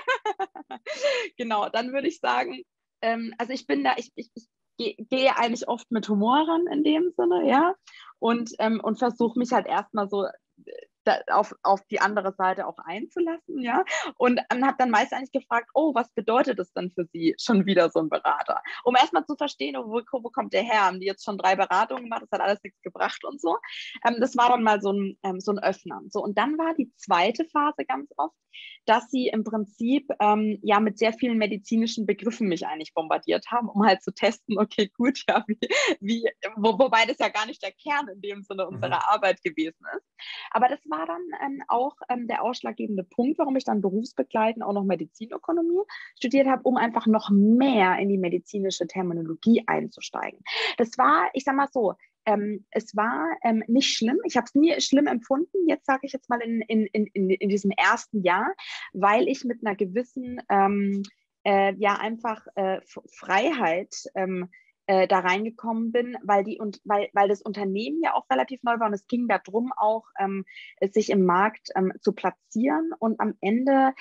Genau, dann würde ich sagen, ähm, also ich bin da, ich, ich, ich gehe gehe eigentlich oft mit Humor ran in dem Sinne, ja, und, ähm, und versuche mich halt erstmal so da, auf, auf die andere Seite auch einzulassen, ja. Und ähm, habe dann meist eigentlich gefragt, oh, was bedeutet das denn für Sie, schon wieder so ein Berater? Um erstmal zu verstehen, wo, wo kommt der her? Haben die jetzt schon drei Beratungen gemacht? Das hat alles nichts gebracht und so. Ähm, das war dann mal so ein, ähm, so ein Öffner. So, und dann war die zweite Phase ganz oft, dass sie im Prinzip ähm, ja mit sehr vielen medizinischen Begriffen mich eigentlich bombardiert haben, um halt zu testen, okay, gut, ja, wie, wie wo, wobei das ja gar nicht der Kern in dem Sinne unserer Mhm. Arbeit gewesen ist. Aber das war dann ähm, auch ähm, der ausschlaggebende Punkt, warum ich dann berufsbegleitend auch noch Medizinökonomie studiert habe, um einfach noch mehr in die medizinische Terminologie einzusteigen. Das war, ich sag mal so, ähm, es war ähm, nicht schlimm. Ich habe es nie schlimm empfunden. Jetzt sage ich jetzt mal in, in, in, in diesem ersten Jahr, weil ich mit einer gewissen ähm, äh, ja einfach äh, Freiheit ähm, äh, da reingekommen bin, weil die und weil, weil das Unternehmen ja auch relativ neu war und es ging darum auch, ähm, sich im Markt ähm, zu platzieren und am Ende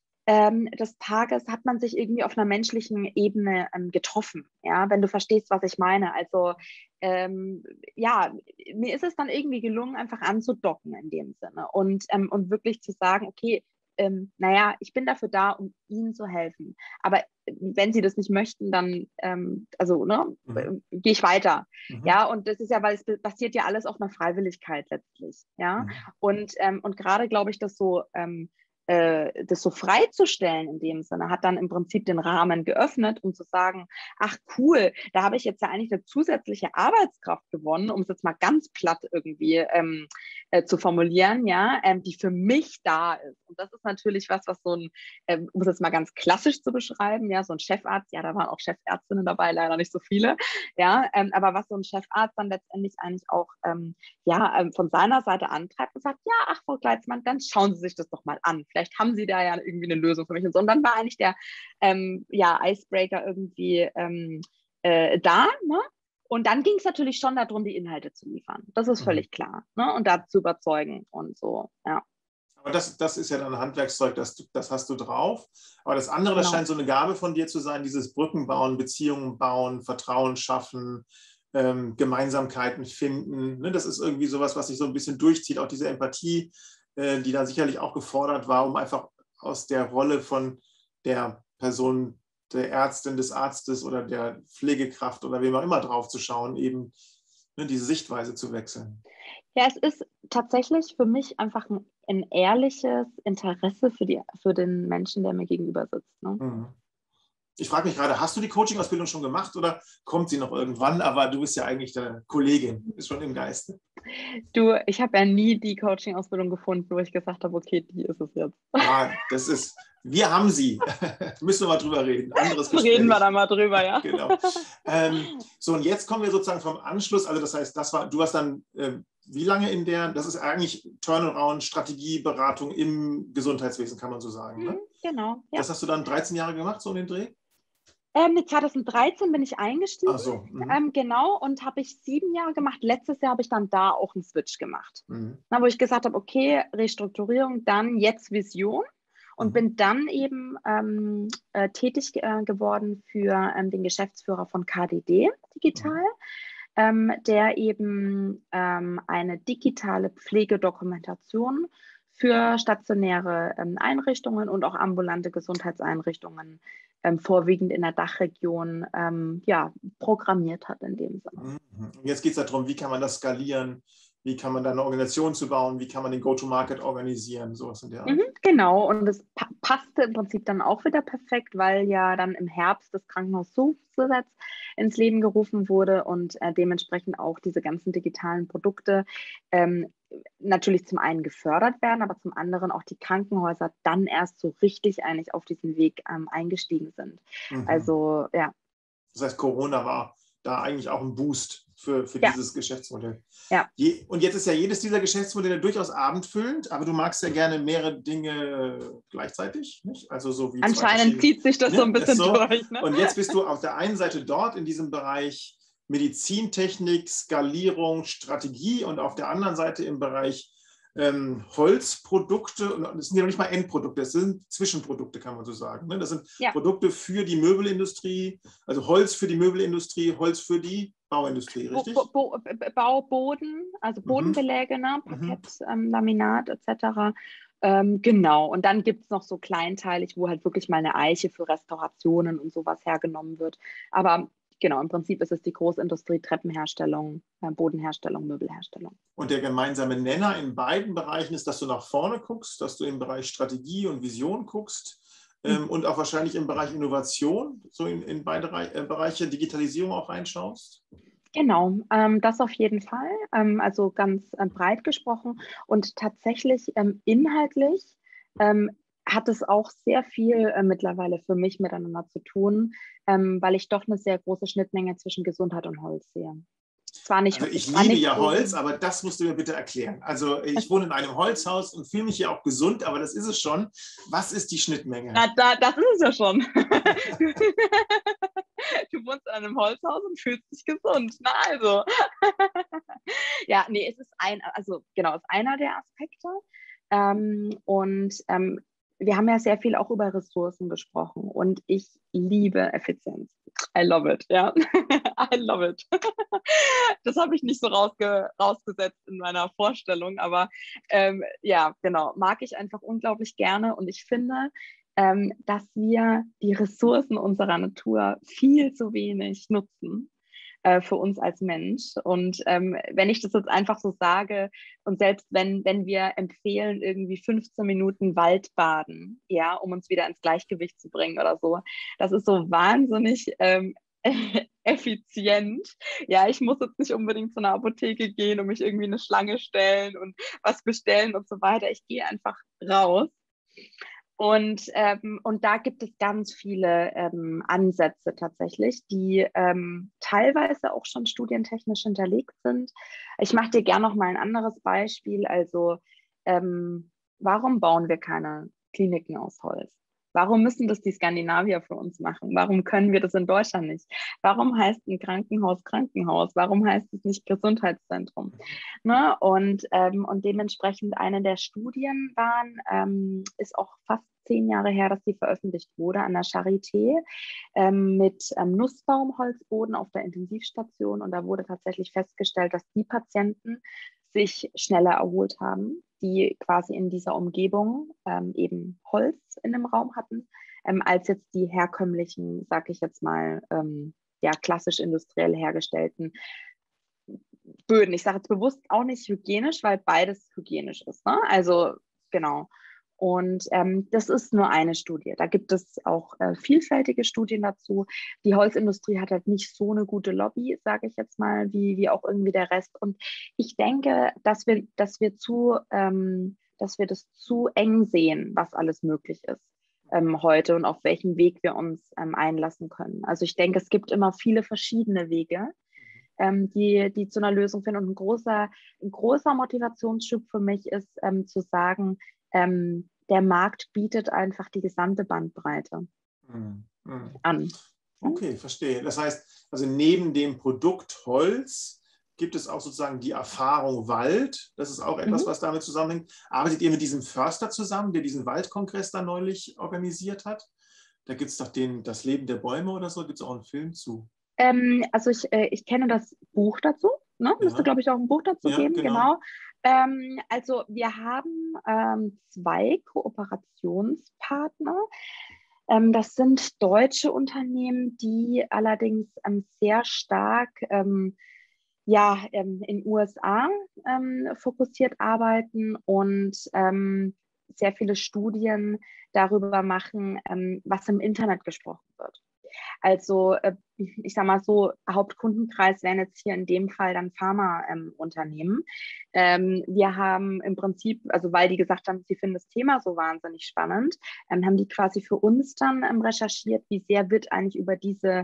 ähm, des Tages hat man sich irgendwie auf einer menschlichen Ebene ähm, getroffen, ja, wenn du verstehst, was ich meine. Also ähm, ja, mir ist es dann irgendwie gelungen, einfach anzudocken in dem Sinne und, ähm, und wirklich zu sagen, okay, ähm, naja, ich bin dafür da, um ihnen zu helfen. Aber wenn sie das nicht möchten, dann, ähm, also, ne, Mhm. gehe ich weiter. Mhm. Ja, und das ist ja, weil es basiert ja alles auf einer Freiwilligkeit letztlich. Ja, Mhm. und, ähm, und gerade glaube ich, dass so, ähm, äh, das so freizustellen in dem Sinne, hat dann im Prinzip den Rahmen geöffnet, um zu sagen, ach cool, da habe ich jetzt ja eigentlich eine zusätzliche Arbeitskraft gewonnen, um es jetzt mal ganz platt irgendwie ähm, äh, zu formulieren, ja, ähm, die für mich da ist. Und das ist natürlich was, was so ein, ähm, um es jetzt mal ganz klassisch zu beschreiben, ja, so ein Chefarzt, ja, da waren auch Chefärztinnen dabei, leider nicht so viele, ja, ähm, aber was so ein Chefarzt dann letztendlich eigentlich auch ähm, ja, ähm, von seiner Seite antreibt und sagt, ja, ach, Frau Gleitzmann, dann schauen Sie sich das doch mal an. Vielleicht haben Sie da ja irgendwie eine Lösung für mich. Und so. Und dann war eigentlich der ähm, ja, Icebreaker irgendwie ähm, äh, da, ne? Und dann ging es natürlich schon darum, die Inhalte zu liefern. Das ist Mhm. völlig klar. Ne? Und da zu überzeugen und so, ja. Aber das, das ist ja dann Handwerkszeug, das, das hast du drauf. Aber das andere, das Genau. scheint so eine Gabe von dir zu sein, dieses Brücken bauen, Beziehungen bauen, Vertrauen schaffen, ähm, Gemeinsamkeiten finden. Ne? Das ist irgendwie sowas, was sich so ein bisschen durchzieht, auch diese Empathie, äh, die dann sicherlich auch gefordert war, um einfach aus der Rolle von der Person, der Ärztin, des Arztes oder der Pflegekraft oder wem auch immer drauf zu schauen, eben ne, diese Sichtweise zu wechseln. Ja, es ist tatsächlich für mich einfach ein, ein ehrliches Interesse für, die, für den Menschen, der mir gegenüber sitzt. Ne? Mhm. Ich frage mich gerade, hast du die Coaching-Ausbildung schon gemacht oder kommt sie noch irgendwann? Aber du bist ja eigentlich deine Kollegin, ist schon im Geiste. Du, ich habe ja nie die Coaching-Ausbildung gefunden, wo ich gesagt habe, okay, die ist es jetzt. Ah, das ist, wir haben sie. Müssen wir mal drüber reden. Anderes Reden wir Gespräch. da mal drüber, ja. Genau. Ähm, so, und jetzt kommen wir sozusagen vom Anschluss. Also, das heißt, das war, du hast dann äh, wie lange in der, das ist eigentlich Turnaround, Strategieberatung im Gesundheitswesen, kann man so sagen. Mhm, Ne? genau, ja. Das hast du dann dreizehn Jahre gemacht, so in den Dreh? Ähm, zwanzig dreizehn bin ich eingestiegen, Ach so. Mhm. ähm, genau, und habe ich sieben Jahre gemacht. Letztes Jahr habe ich dann da auch einen Switch gemacht. Mhm. Na, wo ich gesagt habe, okay, Restrukturierung, dann jetzt Vision. Und Mhm. bin dann eben ähm, äh, tätig äh, geworden für ähm, den Geschäftsführer von K D D Digital, Mhm. ähm, der eben ähm, eine digitale Pflegedokumentation für stationäre ähm, Einrichtungen und auch ambulante Gesundheitseinrichtungen ähm, vorwiegend in der Dachregion ähm, ja, programmiert hat in dem Sinne. Mhm. Jetzt geht es darum, wie kann man das skalieren, wie kann man da eine Organisation zu bauen, wie kann man den Go-to-Market organisieren, sowas in der Art. Mhm, genau, und es pa passte im Prinzip dann auch wieder perfekt, weil ja dann im Herbst das Krankenhauszugsgesetz ins Leben gerufen wurde und äh, dementsprechend auch diese ganzen digitalen Produkte ähm, natürlich zum einen gefördert werden, aber zum anderen auch die Krankenhäuser dann erst so richtig eigentlich auf diesen Weg ähm, eingestiegen sind. Mhm. Also ja. Das heißt, Corona war da eigentlich auch ein Boost für, für Ja. dieses Geschäftsmodell. Ja. Je, und jetzt ist ja jedes dieser Geschäftsmodelle durchaus abendfüllend, aber du magst ja gerne mehrere Dinge gleichzeitig, nicht? Also so wie Anscheinend zieht sich das ne? so ein bisschen so. durch. Ne? Und jetzt bist du auf der einen Seite dort in diesem Bereich Medizintechnik, Skalierung, Strategie und auf der anderen Seite im Bereich ähm, Holzprodukte. Und das sind ja noch nicht mal Endprodukte, das sind Zwischenprodukte, kann man so sagen. Ne? Das sind Ja. Produkte für die Möbelindustrie, also Holz für die Möbelindustrie, Holz für die Bauindustrie, richtig? Bo Bo Bauboden, also Bodenbeläge, ne? Parkett, ähm, Laminat et cetera. Ähm, genau, und dann gibt es noch so kleinteilig, wo halt wirklich mal eine Eiche für Restaurationen und sowas hergenommen wird. Aber genau, im Prinzip ist es die Großindustrie, Treppenherstellung, äh, Bodenherstellung, Möbelherstellung. Und der gemeinsame Nenner in beiden Bereichen ist, dass du nach vorne guckst, dass du im Bereich Strategie und Vision guckst mhm. ähm, und auch wahrscheinlich im Bereich Innovation, so in, in beide äh, Bereiche Digitalisierung auch reinschaust. Genau, ähm, das auf jeden Fall, ähm, also ganz äh, breit gesprochen und tatsächlich ähm, inhaltlich ähm, hat es auch sehr viel äh, mittlerweile für mich miteinander zu tun, ähm, weil ich doch eine sehr große Schnittmenge zwischen Gesundheit und Holz sehe. Zwar nicht, also ich zwar liebe nicht ja so, Holz, aber das musst du mir bitte erklären. Also ich wohne in einem Holzhaus und fühle mich ja auch gesund, aber das ist es schon. Was ist die Schnittmenge? Na, da, das ist es ja schon. Du wohnst in einem Holzhaus und fühlst dich gesund. Na also. Ja, nee, es ist ein, also genau, es ist einer der Aspekte. Ähm, und ähm, wir haben ja sehr viel auch über Ressourcen gesprochen und ich liebe Effizienz. I love it, ja. I love it. Das habe ich nicht so rausge rausgesetzt in meiner Vorstellung, aber ähm, ja, genau, mag ich einfach unglaublich gerne und ich finde, ähm, dass wir die Ressourcen unserer Natur viel zu wenig nutzen äh, für uns als Mensch. Und ähm, wenn ich das jetzt einfach so sage und selbst wenn, wenn wir empfehlen, irgendwie fünfzehn Minuten Waldbaden, ja, um uns wieder ins Gleichgewicht zu bringen oder so, das ist so wahnsinnig ähm, effizient. Ja, ich muss jetzt nicht unbedingt zu einer Apotheke gehen und mich irgendwie in eine Schlange stellen und was bestellen und so weiter. Ich gehe einfach raus. Und, ähm, und da gibt es ganz viele ähm, Ansätze tatsächlich, die ähm, teilweise auch schon studientechnisch hinterlegt sind. Ich mache dir gerne noch mal ein anderes Beispiel. Also ähm, warum bauen wir keine Kliniken aus Holz? Warum müssen das die Skandinavier für uns machen? Warum können wir das in Deutschland nicht? Warum heißt ein Krankenhaus Krankenhaus? Warum heißt es nicht Gesundheitszentrum? Ne? Und, ähm, und dementsprechend eine der Studien waren, ähm, ist auch fast zehn Jahre her, dass die veröffentlicht wurde an der Charité ähm, mit ähm, Nussbaumholzboden auf der Intensivstation. Und da wurde tatsächlich festgestellt, dass die Patienten sich schneller erholt haben, die quasi in dieser Umgebung ähm, eben Holz in dem Raum hatten, ähm, als jetzt die herkömmlichen, sag ich jetzt mal, ähm, ja, klassisch industriell hergestellten Böden. Ich sage jetzt bewusst auch nicht hygienisch, weil beides hygienisch ist. Ne? Also genau. Und ähm, das ist nur eine Studie. Da gibt es auch äh, vielfältige Studien dazu. Die Holzindustrie hat halt nicht so eine gute Lobby, sage ich jetzt mal, wie, wie auch irgendwie der Rest. Und ich denke, dass wir, dass wir zu, ähm, dass wir das zu eng sehen, was alles möglich ist ähm, heute und auf welchen Weg wir uns ähm, einlassen können. Also ich denke, es gibt immer viele verschiedene Wege, ähm, die, die zu einer Lösung finden. Und ein großer, ein großer Motivationsschub für mich ist, ähm, zu sagen, Ähm, der Markt bietet einfach die gesamte Bandbreite mhm. Mhm. an. Okay, verstehe. Das heißt, also neben dem Produkt Holz gibt es auch sozusagen die Erfahrung Wald. Das ist auch etwas, mhm. was damit zusammenhängt. Arbeitet ihr mit diesem Förster zusammen, der diesen Waldkongress da neulich organisiert hat? Da gibt es doch den, das Leben der Bäume oder so, gibt es auch einen Film zu. Ähm, also ich, äh, ich kenne das Buch dazu. Ne? Ja. Müsste, glaube ich, auch ein Buch dazu ja, geben. Genau. genau. Ähm, also wir haben ähm, zwei Kooperationspartner. Ähm, das sind deutsche Unternehmen, die allerdings ähm, sehr stark ähm, ja, ähm, in U S A ähm, fokussiert arbeiten und ähm, sehr viele Studien darüber machen, ähm, was im Internet gesprochen wird. Also ich sage mal so, Hauptkundenkreis wären jetzt hier in dem Fall dann Pharmaunternehmen. Ähm, wir haben im Prinzip, also weil die gesagt haben, sie finden das Thema so wahnsinnig spannend, ähm, haben die quasi für uns dann ähm, recherchiert, wie sehr wird eigentlich über diese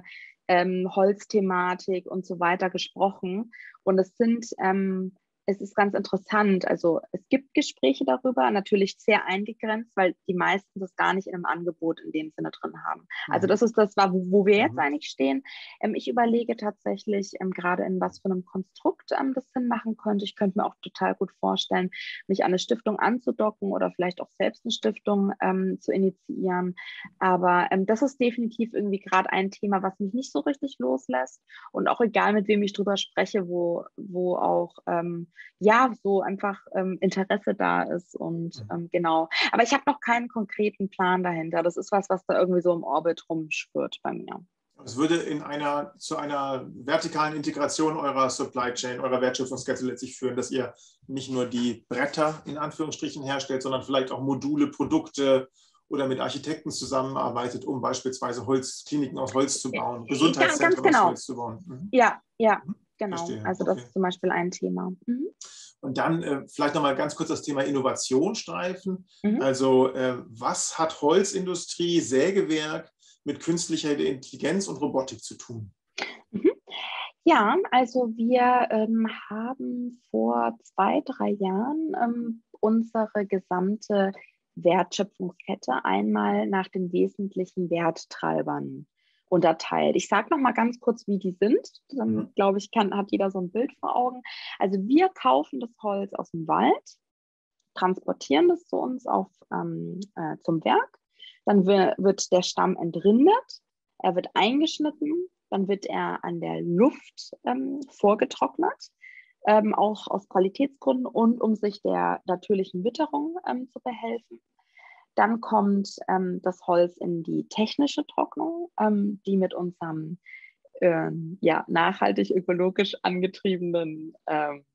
ähm, Holzthematik und so weiter gesprochen. Und es sind, ähm, es ist ganz interessant. Also es gibt Gespräche darüber, natürlich sehr eingegrenzt, weil die meisten das gar nicht in einem Angebot in dem Sinne drin haben. Also das ist das, wo, wo wir jetzt Mhm. eigentlich stehen. Ähm, ich überlege tatsächlich ähm, gerade in was für einem Konstrukt ähm, das Sinn machen könnte. Ich könnte mir auch total gut vorstellen, mich an eine Stiftung anzudocken oder vielleicht auch selbst eine Stiftung ähm, zu initiieren. Aber ähm, das ist definitiv irgendwie gerade ein Thema, was mich nicht so richtig loslässt. Und auch egal, mit wem ich drüber spreche, wo, wo auch ähm, ja, so einfach ähm, Interesse da ist und ähm, genau. Aber ich habe noch keinen konkreten Plan dahinter. Das ist was, was da irgendwie so im Orbit rumschwirrt bei mir. Es würde in einer, zu einer vertikalen Integration eurer Supply Chain, eurer Wertschöpfungskette letztlich führen, dass ihr nicht nur die Bretter in Anführungsstrichen herstellt, sondern vielleicht auch Module, Produkte oder mit Architekten zusammenarbeitet, um beispielsweise Holzkliniken aus Holz zu bauen, Gesundheitszentren Ganz genau. aus Holz zu bauen. Mhm. Ja, ja, genau. Verstehe. Also das Okay. ist zum Beispiel ein Thema. Mhm. Und dann äh, vielleicht nochmal ganz kurz das Thema Innovation streifen. Mhm. Also äh, was hat Holzindustrie, Sägewerk mit künstlicher Intelligenz und Robotik zu tun? Mhm. Ja, also wir ähm, haben vor zwei, drei Jahren ähm, unsere gesamte Wertschöpfungskette einmal nach den wesentlichen Werttreibern unterteilt. Ich sage noch mal ganz kurz, wie die sind. Dann, Mhm. glaube ich, kann, hat jeder so ein Bild vor Augen. Also wir kaufen das Holz aus dem Wald, transportieren das zu uns auf, ähm, äh, zum Werk. Dann wird der Stamm entrindet, er wird eingeschnitten, dann wird er an der Luft ähm, vorgetrocknet, ähm, auch aus Qualitätsgründen und um sich der natürlichen Witterung ähm, zu behelfen. Dann kommt ähm, das Holz in die technische Trocknung, ähm, die mit unserem ähm, ja, nachhaltig ökologisch angetriebenen ähm,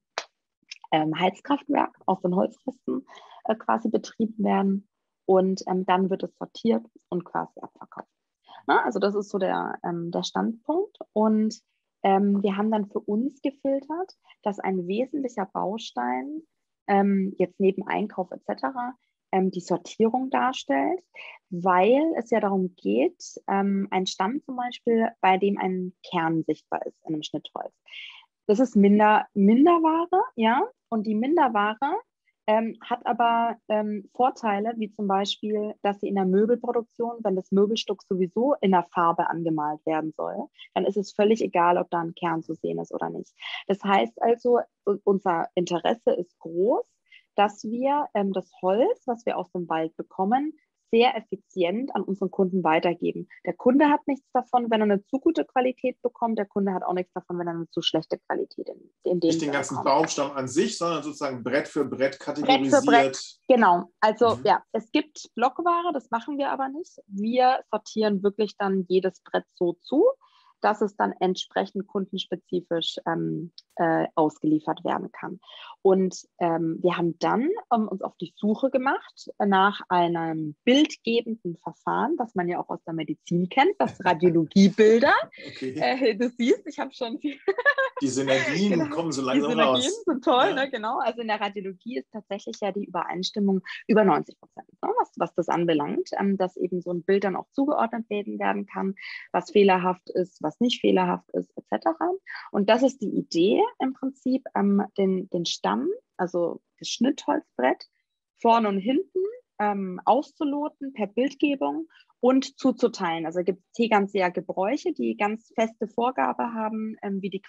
ähm, Heizkraftwerk aus den Holzresten äh, quasi betrieben werden. Und ähm, dann wird es sortiert und quasi abverkauft. Na, also das ist so der, ähm, der Standpunkt. Und ähm, wir haben dann für uns gefiltert, dass ein wesentlicher Baustein ähm, jetzt neben Einkauf et cetera ähm, die Sortierung darstellt, weil es ja darum geht, ähm, ein Stamm zum Beispiel, bei dem ein Kern sichtbar ist in einem Schnittholz. Das ist Minder, Minderware, ja, und die Minderware ähm, hat aber ähm, Vorteile, wie zum Beispiel, dass sie in der Möbelproduktion, wenn das Möbelstück sowieso in der Farbe angemalt werden soll, dann ist es völlig egal, ob da ein Kern zu sehen ist oder nicht. Das heißt also, unser Interesse ist groß, dass wir ähm, das Holz, was wir aus dem Wald bekommen, sehr effizient an unseren Kunden weitergeben. Der Kunde hat nichts davon, wenn er eine zu gute Qualität bekommt. Der Kunde hat auch nichts davon, wenn er eine zu schlechte Qualität in, in dem Nicht den ganzen bekommt. Baumstamm an sich, sondern sozusagen Brett für Brett kategorisiert. Brett für Brett, genau. Also Mhm. ja, es gibt Blockware, das machen wir aber nicht. Wir sortieren wirklich dann jedes Brett so zu, dass es dann entsprechend kundenspezifisch ähm, äh, ausgeliefert werden kann. Und ähm, wir haben dann ähm, uns auf die Suche gemacht nach einem bildgebenden Verfahren, was man ja auch aus der Medizin kennt, das Radiologiebilder. Okay. Äh, du siehst, ich habe schon viel. Die Synergien Genau. kommen so Die langsam Synergien raus. sind toll, Ja. ne? Genau. Also in der Radiologie ist tatsächlich ja die Übereinstimmung über neunzig Prozent, ne? was, was das anbelangt, ähm, dass eben so ein Bild dann auch zugeordnet werden kann, was fehlerhaft ist, was nicht fehlerhaft ist, et cetera. Und das ist die Idee im Prinzip, ähm, den, den Stamm, also das Schnittholzbrett, vorne und hinten ähm, auszuloten per Bildgebung und zuzuteilen. Also gibt es Tegernseer Gebräuche, die ganz feste Vorgabe haben, ähm, wie die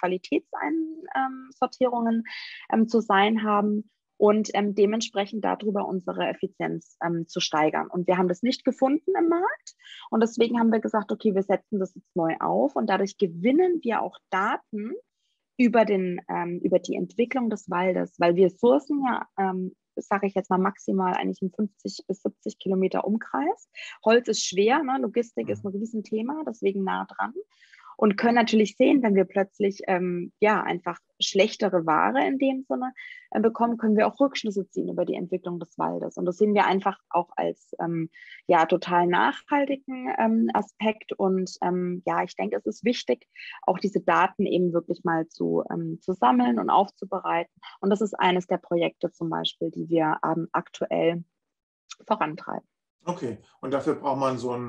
Qualitätseinsortierungen ähm, zu sein haben und ähm, dementsprechend darüber unsere Effizienz ähm, zu steigern. Und wir haben das nicht gefunden im Markt und deswegen haben wir gesagt, okay, wir setzen das jetzt neu auf und dadurch gewinnen wir auch Daten über, den, ähm, über die Entwicklung des Waldes, weil wir sourcen ja ähm, sage ich jetzt mal maximal eigentlich im fünfzig bis siebzig Kilometer Umkreis. Holz ist schwer, ne? Logistik ist ein Riesenthema, deswegen nah dran. Und können natürlich sehen, wenn wir plötzlich ähm, ja einfach schlechtere Ware in dem Sinne äh, bekommen, können wir auch Rückschlüsse ziehen über die Entwicklung des Waldes. Und das sehen wir einfach auch als ähm, ja total nachhaltigen ähm, Aspekt. Und ähm, ja, ich denke, es ist wichtig, auch diese Daten eben wirklich mal zu, ähm, zu sammeln und aufzubereiten. Und das ist eines der Projekte zum Beispiel, die wir ähm, aktuell vorantreiben. Okay, und dafür braucht man so ein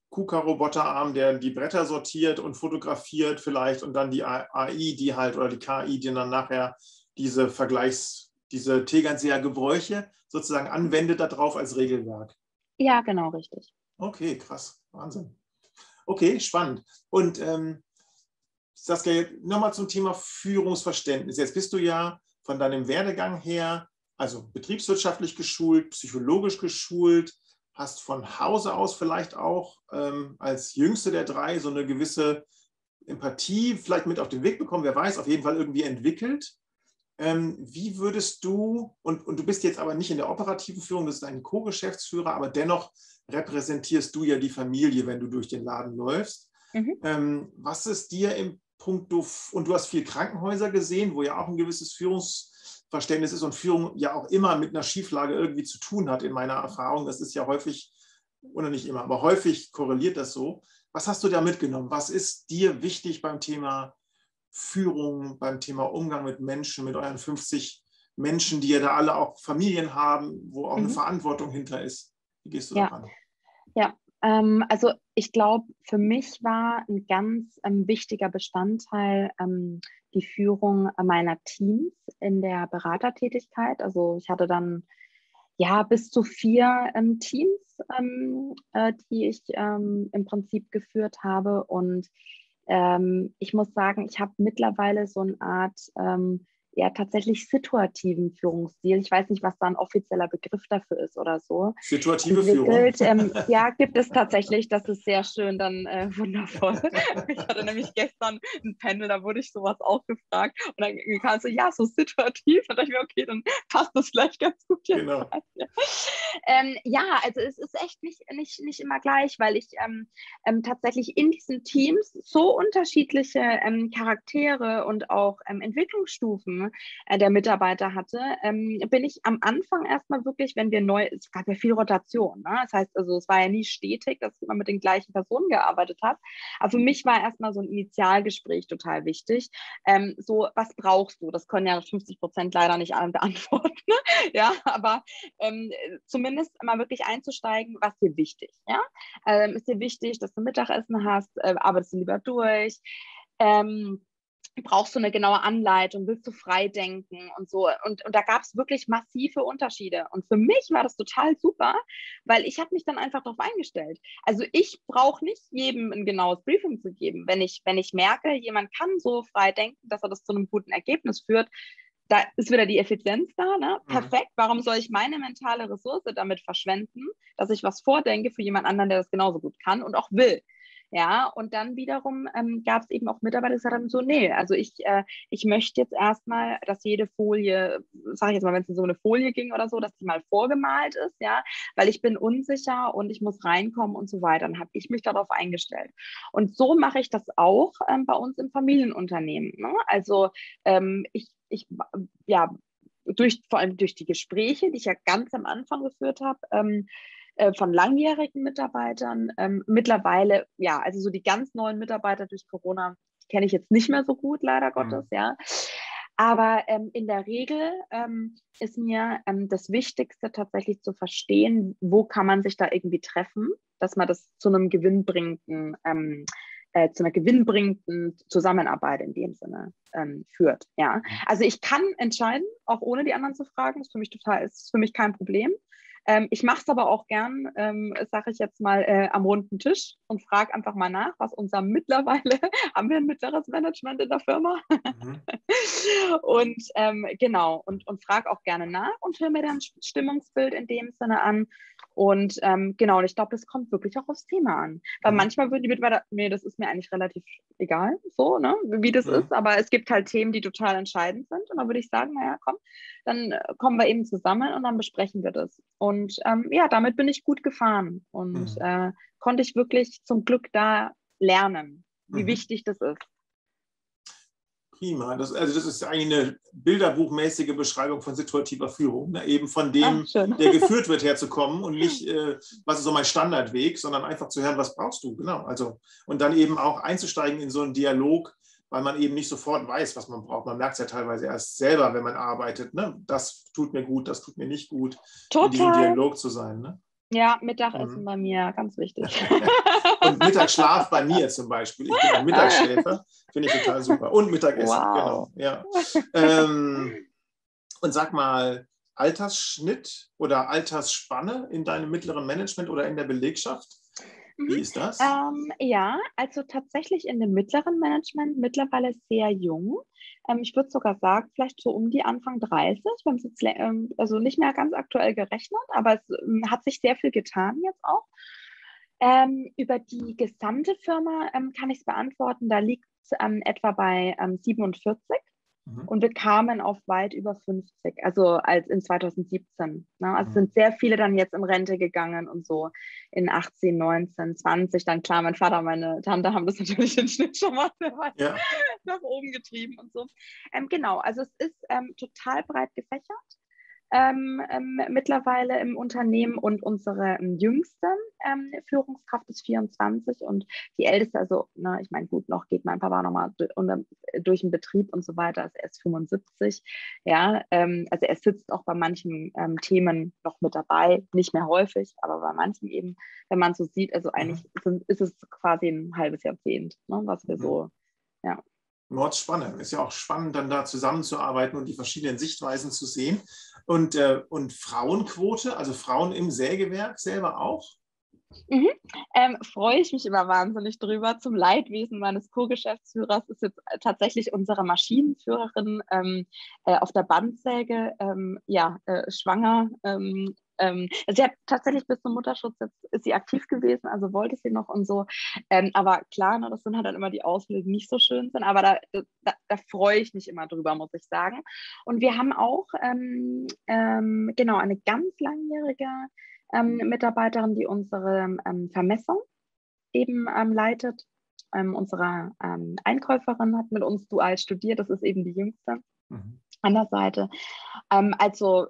KUKA-Roboterarm, der die Bretter sortiert und fotografiert vielleicht und dann die A I, die halt, oder die K I, die dann nachher diese Vergleichs, diese Tegernseer Gebräuche sozusagen anwendet darauf als Regelwerk. Ja, genau, richtig. Okay, krass, Wahnsinn. Okay, spannend. Und ähm, Saskia, nochmal zum Thema Führungsverständnis. Jetzt bist du ja von deinem Werdegang her, also betriebswirtschaftlich geschult, psychologisch geschult, hast von Hause aus vielleicht auch ähm, als jüngste der drei so eine gewisse Empathie vielleicht mit auf den Weg bekommen, wer weiß, auf jeden Fall irgendwie entwickelt. Ähm, wie würdest du, und, und du bist jetzt aber nicht in der operativen Führung, das ist ein Co-Geschäftsführer, aber dennoch repräsentierst du ja die Familie, wenn du durch den Laden läufst. Mhm. Ähm, was ist dir im Punkt, und du hast viel Krankenhäuser gesehen, wo ja auch ein gewisses Führungsverständnis ist und Führung ja auch immer mit einer Schieflage irgendwie zu tun hat, in meiner Erfahrung. Das ist ja häufig, oder nicht immer, aber häufig korreliert das so. Was hast du da mitgenommen? Was ist dir wichtig beim Thema Führung, beim Thema Umgang mit Menschen, mit euren fünfzig Menschen, die ja da alle auch Familien haben, wo auch mhm. eine Verantwortung hinter ist? Wie gehst du ja. daran? Ja, ähm, also ich glaube, für mich war ein ganz ähm, wichtiger Bestandteil ähm, die Führung meiner Teams in der Beratertätigkeit. Also ich hatte dann ja bis zu vier ähm, Teams, ähm, äh, die ich ähm, im Prinzip geführt habe. Und ähm, ich muss sagen, ich habe mittlerweile so eine Art ähm, ja tatsächlich situativen Führungsstil. Ich weiß nicht, was da ein offizieller Begriff dafür ist oder so. Situative entwickelt. Führung. Ähm, ja, gibt es tatsächlich. Das ist sehr schön, dann äh, wundervoll. Ich hatte nämlich gestern ein Panel, da wurde ich sowas auch gefragt und dann kam so, ja, so situativ. Und dann dachte ich mir, okay, dann passt das vielleicht ganz gut jetzt. Genau. Ähm, ja, also es ist echt nicht, nicht, nicht immer gleich, weil ich ähm, ähm, tatsächlich in diesen Teams so unterschiedliche ähm, Charaktere und auch ähm, Entwicklungsstufen äh, der Mitarbeiter hatte, ähm, bin ich am Anfang erstmal wirklich, wenn wir neu, es gab ja viel Rotation, ne? Das heißt also, es war ja nie stetig, dass man mit den gleichen Personen gearbeitet hat, aber für mich war erstmal so ein Initialgespräch total wichtig. Ähm, so, was brauchst du? Das können ja fünfzig Prozent leider nicht alle beantworten, ne? Ja, aber ähm, zumindest mal wirklich einzusteigen, was dir wichtig, ja? Ähm, ist dir wichtig, dass du Mittagessen hast, äh, arbeitest du lieber durch, ähm, brauchst du eine genaue Anleitung, willst du frei denken und so. Und, und da gab es wirklich massive Unterschiede. Und für mich war das total super, weil ich habe mich dann einfach darauf eingestellt. Also ich brauche nicht jedem ein genaues Briefing zu geben. Wenn ich, wenn ich merke, jemand kann so frei denken, dass er das zu einem guten Ergebnis führt, da ist wieder die Effizienz da, ne? Perfekt. Warum soll ich meine mentale Ressource damit verschwenden, dass ich was vordenke für jemand anderen, der das genauso gut kann und auch will? Ja, und dann wiederum ähm, gab es eben auch Mitarbeiter, die gesagt haben, so, nee, also ich, äh, ich möchte jetzt erstmal, dass jede Folie, sage ich jetzt mal, wenn es in so eine Folie ging oder so, dass die mal vorgemalt ist, ja, weil ich bin unsicher und ich muss reinkommen und so weiter. Dann habe ich mich darauf eingestellt. Und so mache ich das auch ähm, bei uns im Familienunternehmen, ne? Also ähm, ich, ich, ja, durch, vor allem durch die Gespräche, die ich ja ganz am Anfang geführt habe, ähm, von langjährigen Mitarbeitern. Ähm, mittlerweile, ja, also so die ganz neuen Mitarbeiter durch Corona kenne ich jetzt nicht mehr so gut, leider Gottes, mhm. ja. Aber ähm, in der Regel ähm, ist mir ähm, das Wichtigste tatsächlich zu verstehen, wo kann man sich da irgendwie treffen, dass man das zu einem gewinnbringenden, ähm, äh, zu einer gewinnbringenden Zusammenarbeit in dem Sinne ähm, führt. Ja, also ich kann entscheiden, auch ohne die anderen zu fragen, ist für mich total, ist für mich kein Problem. Ähm, ich mache es aber auch gern, ähm, sage ich jetzt mal, äh, am runden Tisch und frage einfach mal nach, was unser mittlerweile, haben wir ein mittleres Management in der Firma? Mhm. und ähm, genau, und, und frage auch gerne nach und höre mir dann Stimmungsbild in dem Sinne an. Und ähm, genau, und ich glaube, das kommt wirklich auch aufs Thema an. Weil mhm. manchmal würden die Mitarbeiter, nee, das ist mir eigentlich relativ egal, so, ne, wie das mhm. ist, aber es gibt halt Themen, die total entscheidend sind. Und dann würde ich sagen, naja, komm, dann kommen wir eben zusammen und dann besprechen wir das. Und ähm, ja, damit bin ich gut gefahren und mhm. äh, konnte ich wirklich zum Glück da lernen, wie mhm. wichtig das ist. Prima. Das, also das ist eigentlich eine bilderbuchmäßige Beschreibung von situativer Führung, ne? Eben von dem, Ach, der geführt wird, herzukommen und nicht, äh, was ist so mein Standardweg, sondern einfach zu hören, was brauchst du, genau. Also, und dann eben auch einzusteigen in so einen Dialog, weil man eben nicht sofort weiß, was man braucht. Man merkt es ja teilweise erst selber, wenn man arbeitet, ne? Das tut mir gut, das tut mir nicht gut, Total. in diesem Dialog zu sein. Ne? Ja, Mittagessen mhm. bei mir, ganz wichtig. und Mittagsschlaf bei mir zum Beispiel. Ich bin ein Mittagsschläfer, finde ich total super. Und Mittagessen, Wow. genau. Ja. Ähm, und sag mal, Altersschnitt oder Altersspanne in deinem mittleren Management oder in der Belegschaft? Wie Mhm. ist das? Ähm, ja, also tatsächlich in dem mittleren Management mittlerweile sehr jung. Ähm, ich würde sogar sagen, vielleicht so um die Anfang dreißig. Wir haben es jetzt lä- ähm, also nicht mehr ganz aktuell gerechnet, aber es ähm, hat sich sehr viel getan jetzt auch. Ähm, über die gesamte Firma ähm, kann ich es beantworten. Da liegt es ähm, etwa bei ähm, siebenundvierzig. Mhm. Und wir kamen auf weit über fünfzig, also als in zweitausendsiebzehn. Ne? Also Mhm. sind sehr viele dann jetzt in Rente gegangen und so in achtzehn, neunzehn, zwanzig. Dann klar, mein Vater und meine Tante haben das natürlich den Schnitt schon mal Ja. nach oben getrieben und so. Ähm, genau, also es ist ähm, total breit gefächert. Ähm, ähm, mittlerweile im Unternehmen und unsere ähm, jüngste ähm, Führungskraft ist vierundzwanzig und die älteste, also na, ich meine, gut, noch geht mein Papa nochmal durch, durch den Betrieb und so weiter, also er ist fünfundsiebzig, ja, ähm, also er sitzt auch bei manchen ähm, Themen noch mit dabei, nicht mehr häufig, aber bei manchen eben, wenn man so sieht, also eigentlich Mhm. sind, ist es quasi ein halbes Jahrzehnt, ne, was wir Mhm. so, ja. Spannend. Ist ja auch spannend, dann da zusammenzuarbeiten und die verschiedenen Sichtweisen zu sehen. Und, äh, und Frauenquote, also Frauen im Sägewerk selber auch? Mhm. Ähm, freue ich mich immer wahnsinnig drüber. Zum Leidwesen meines Co-Geschäftsführers ist jetzt tatsächlich unsere Maschinenführerin ähm, äh, auf der Bandsäge ähm, ja, äh, schwanger. Ähm, ähm, also sie hat tatsächlich bis zum Mutterschutz, jetzt ist sie aktiv gewesen, also wollte sie noch und so. Ähm, aber klar, ne, das sind halt dann immer die Ausbildungen, die nicht so schön sind, aber da, da, da freue ich mich immer drüber, muss ich sagen. Und wir haben auch ähm, ähm, genau eine ganz langjährige ähm, Mitarbeiterin, die unsere ähm, Vermessung eben ähm, leitet. Ähm, unsere ähm, Einkäuferin hat mit uns dual studiert, das ist eben die jüngste Mhm. an der Seite. Ähm, also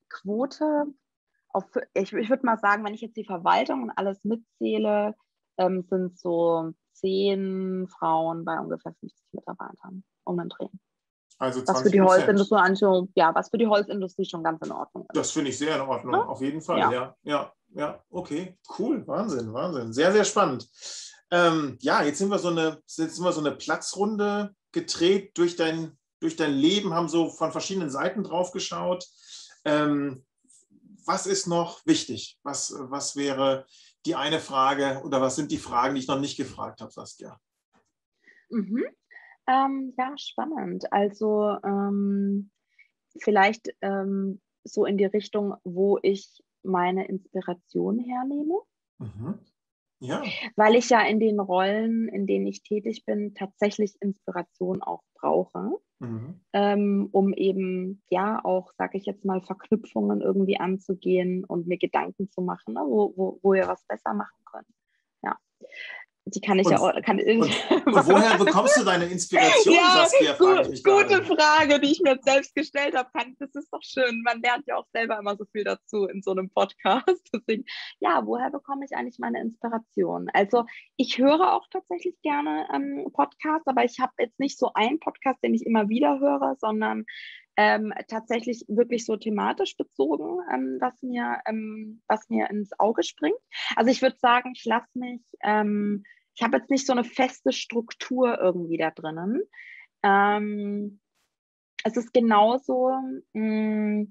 Quote, auf, ich, ich würde mal sagen, wenn ich jetzt die Verwaltung und alles mitzähle, ähm, sind so zehn Frauen bei ungefähr fünfzig Mitarbeitern um den Dreh. Also Was für zwanzig die Prozent. Holzindustrie, ja, was für die Holzindustrie schon ganz in Ordnung ist. Das finde ich sehr in Ordnung, Ne? auf jeden Fall. Ja. Ja, ja, ja, okay, cool, Wahnsinn, Wahnsinn. Sehr, sehr spannend. Ähm, ja, jetzt sind wir so eine, jetzt sind wir so eine Platzrunde gedreht durch dein, durch dein Leben, haben so von verschiedenen Seiten drauf geschaut. Ähm, was ist noch wichtig? Was, was wäre die eine Frage oder was sind die Fragen, die ich noch nicht gefragt habe, Saskia? Mhm. Ähm, ja, spannend. Also ähm, vielleicht ähm, so in die Richtung, wo ich meine Inspiration hernehme. Mhm. Ja. Weil ich ja in den Rollen, in denen ich tätig bin, tatsächlich Inspiration auch brauche, Mhm. ähm, um eben ja auch, sage ich jetzt mal, Verknüpfungen irgendwie anzugehen und mir Gedanken zu machen, ne, wo, wo, wo wir was besser machen können. Ja. Die kann ich ja Und, auch. Kann, und, und woher bekommst du deine Inspiration, ja, Saskia, frage ich gu mich gute gerade. Frage, die ich mir selbst gestellt habe. Das ist doch schön. Man lernt ja auch selber immer so viel dazu in so einem Podcast. Deswegen, ja, woher bekomme ich eigentlich meine Inspiration? Also ich höre auch tatsächlich gerne ähm, Podcasts, aber ich habe jetzt nicht so einen Podcast, den ich immer wieder höre, sondern ähm, tatsächlich wirklich so thematisch bezogen, ähm, was mir, ähm, was mir ins Auge springt. Also ich würde sagen, ich lasse mich, ähm, ich habe jetzt nicht so eine feste Struktur irgendwie da drinnen. Ähm, es ist genauso mh,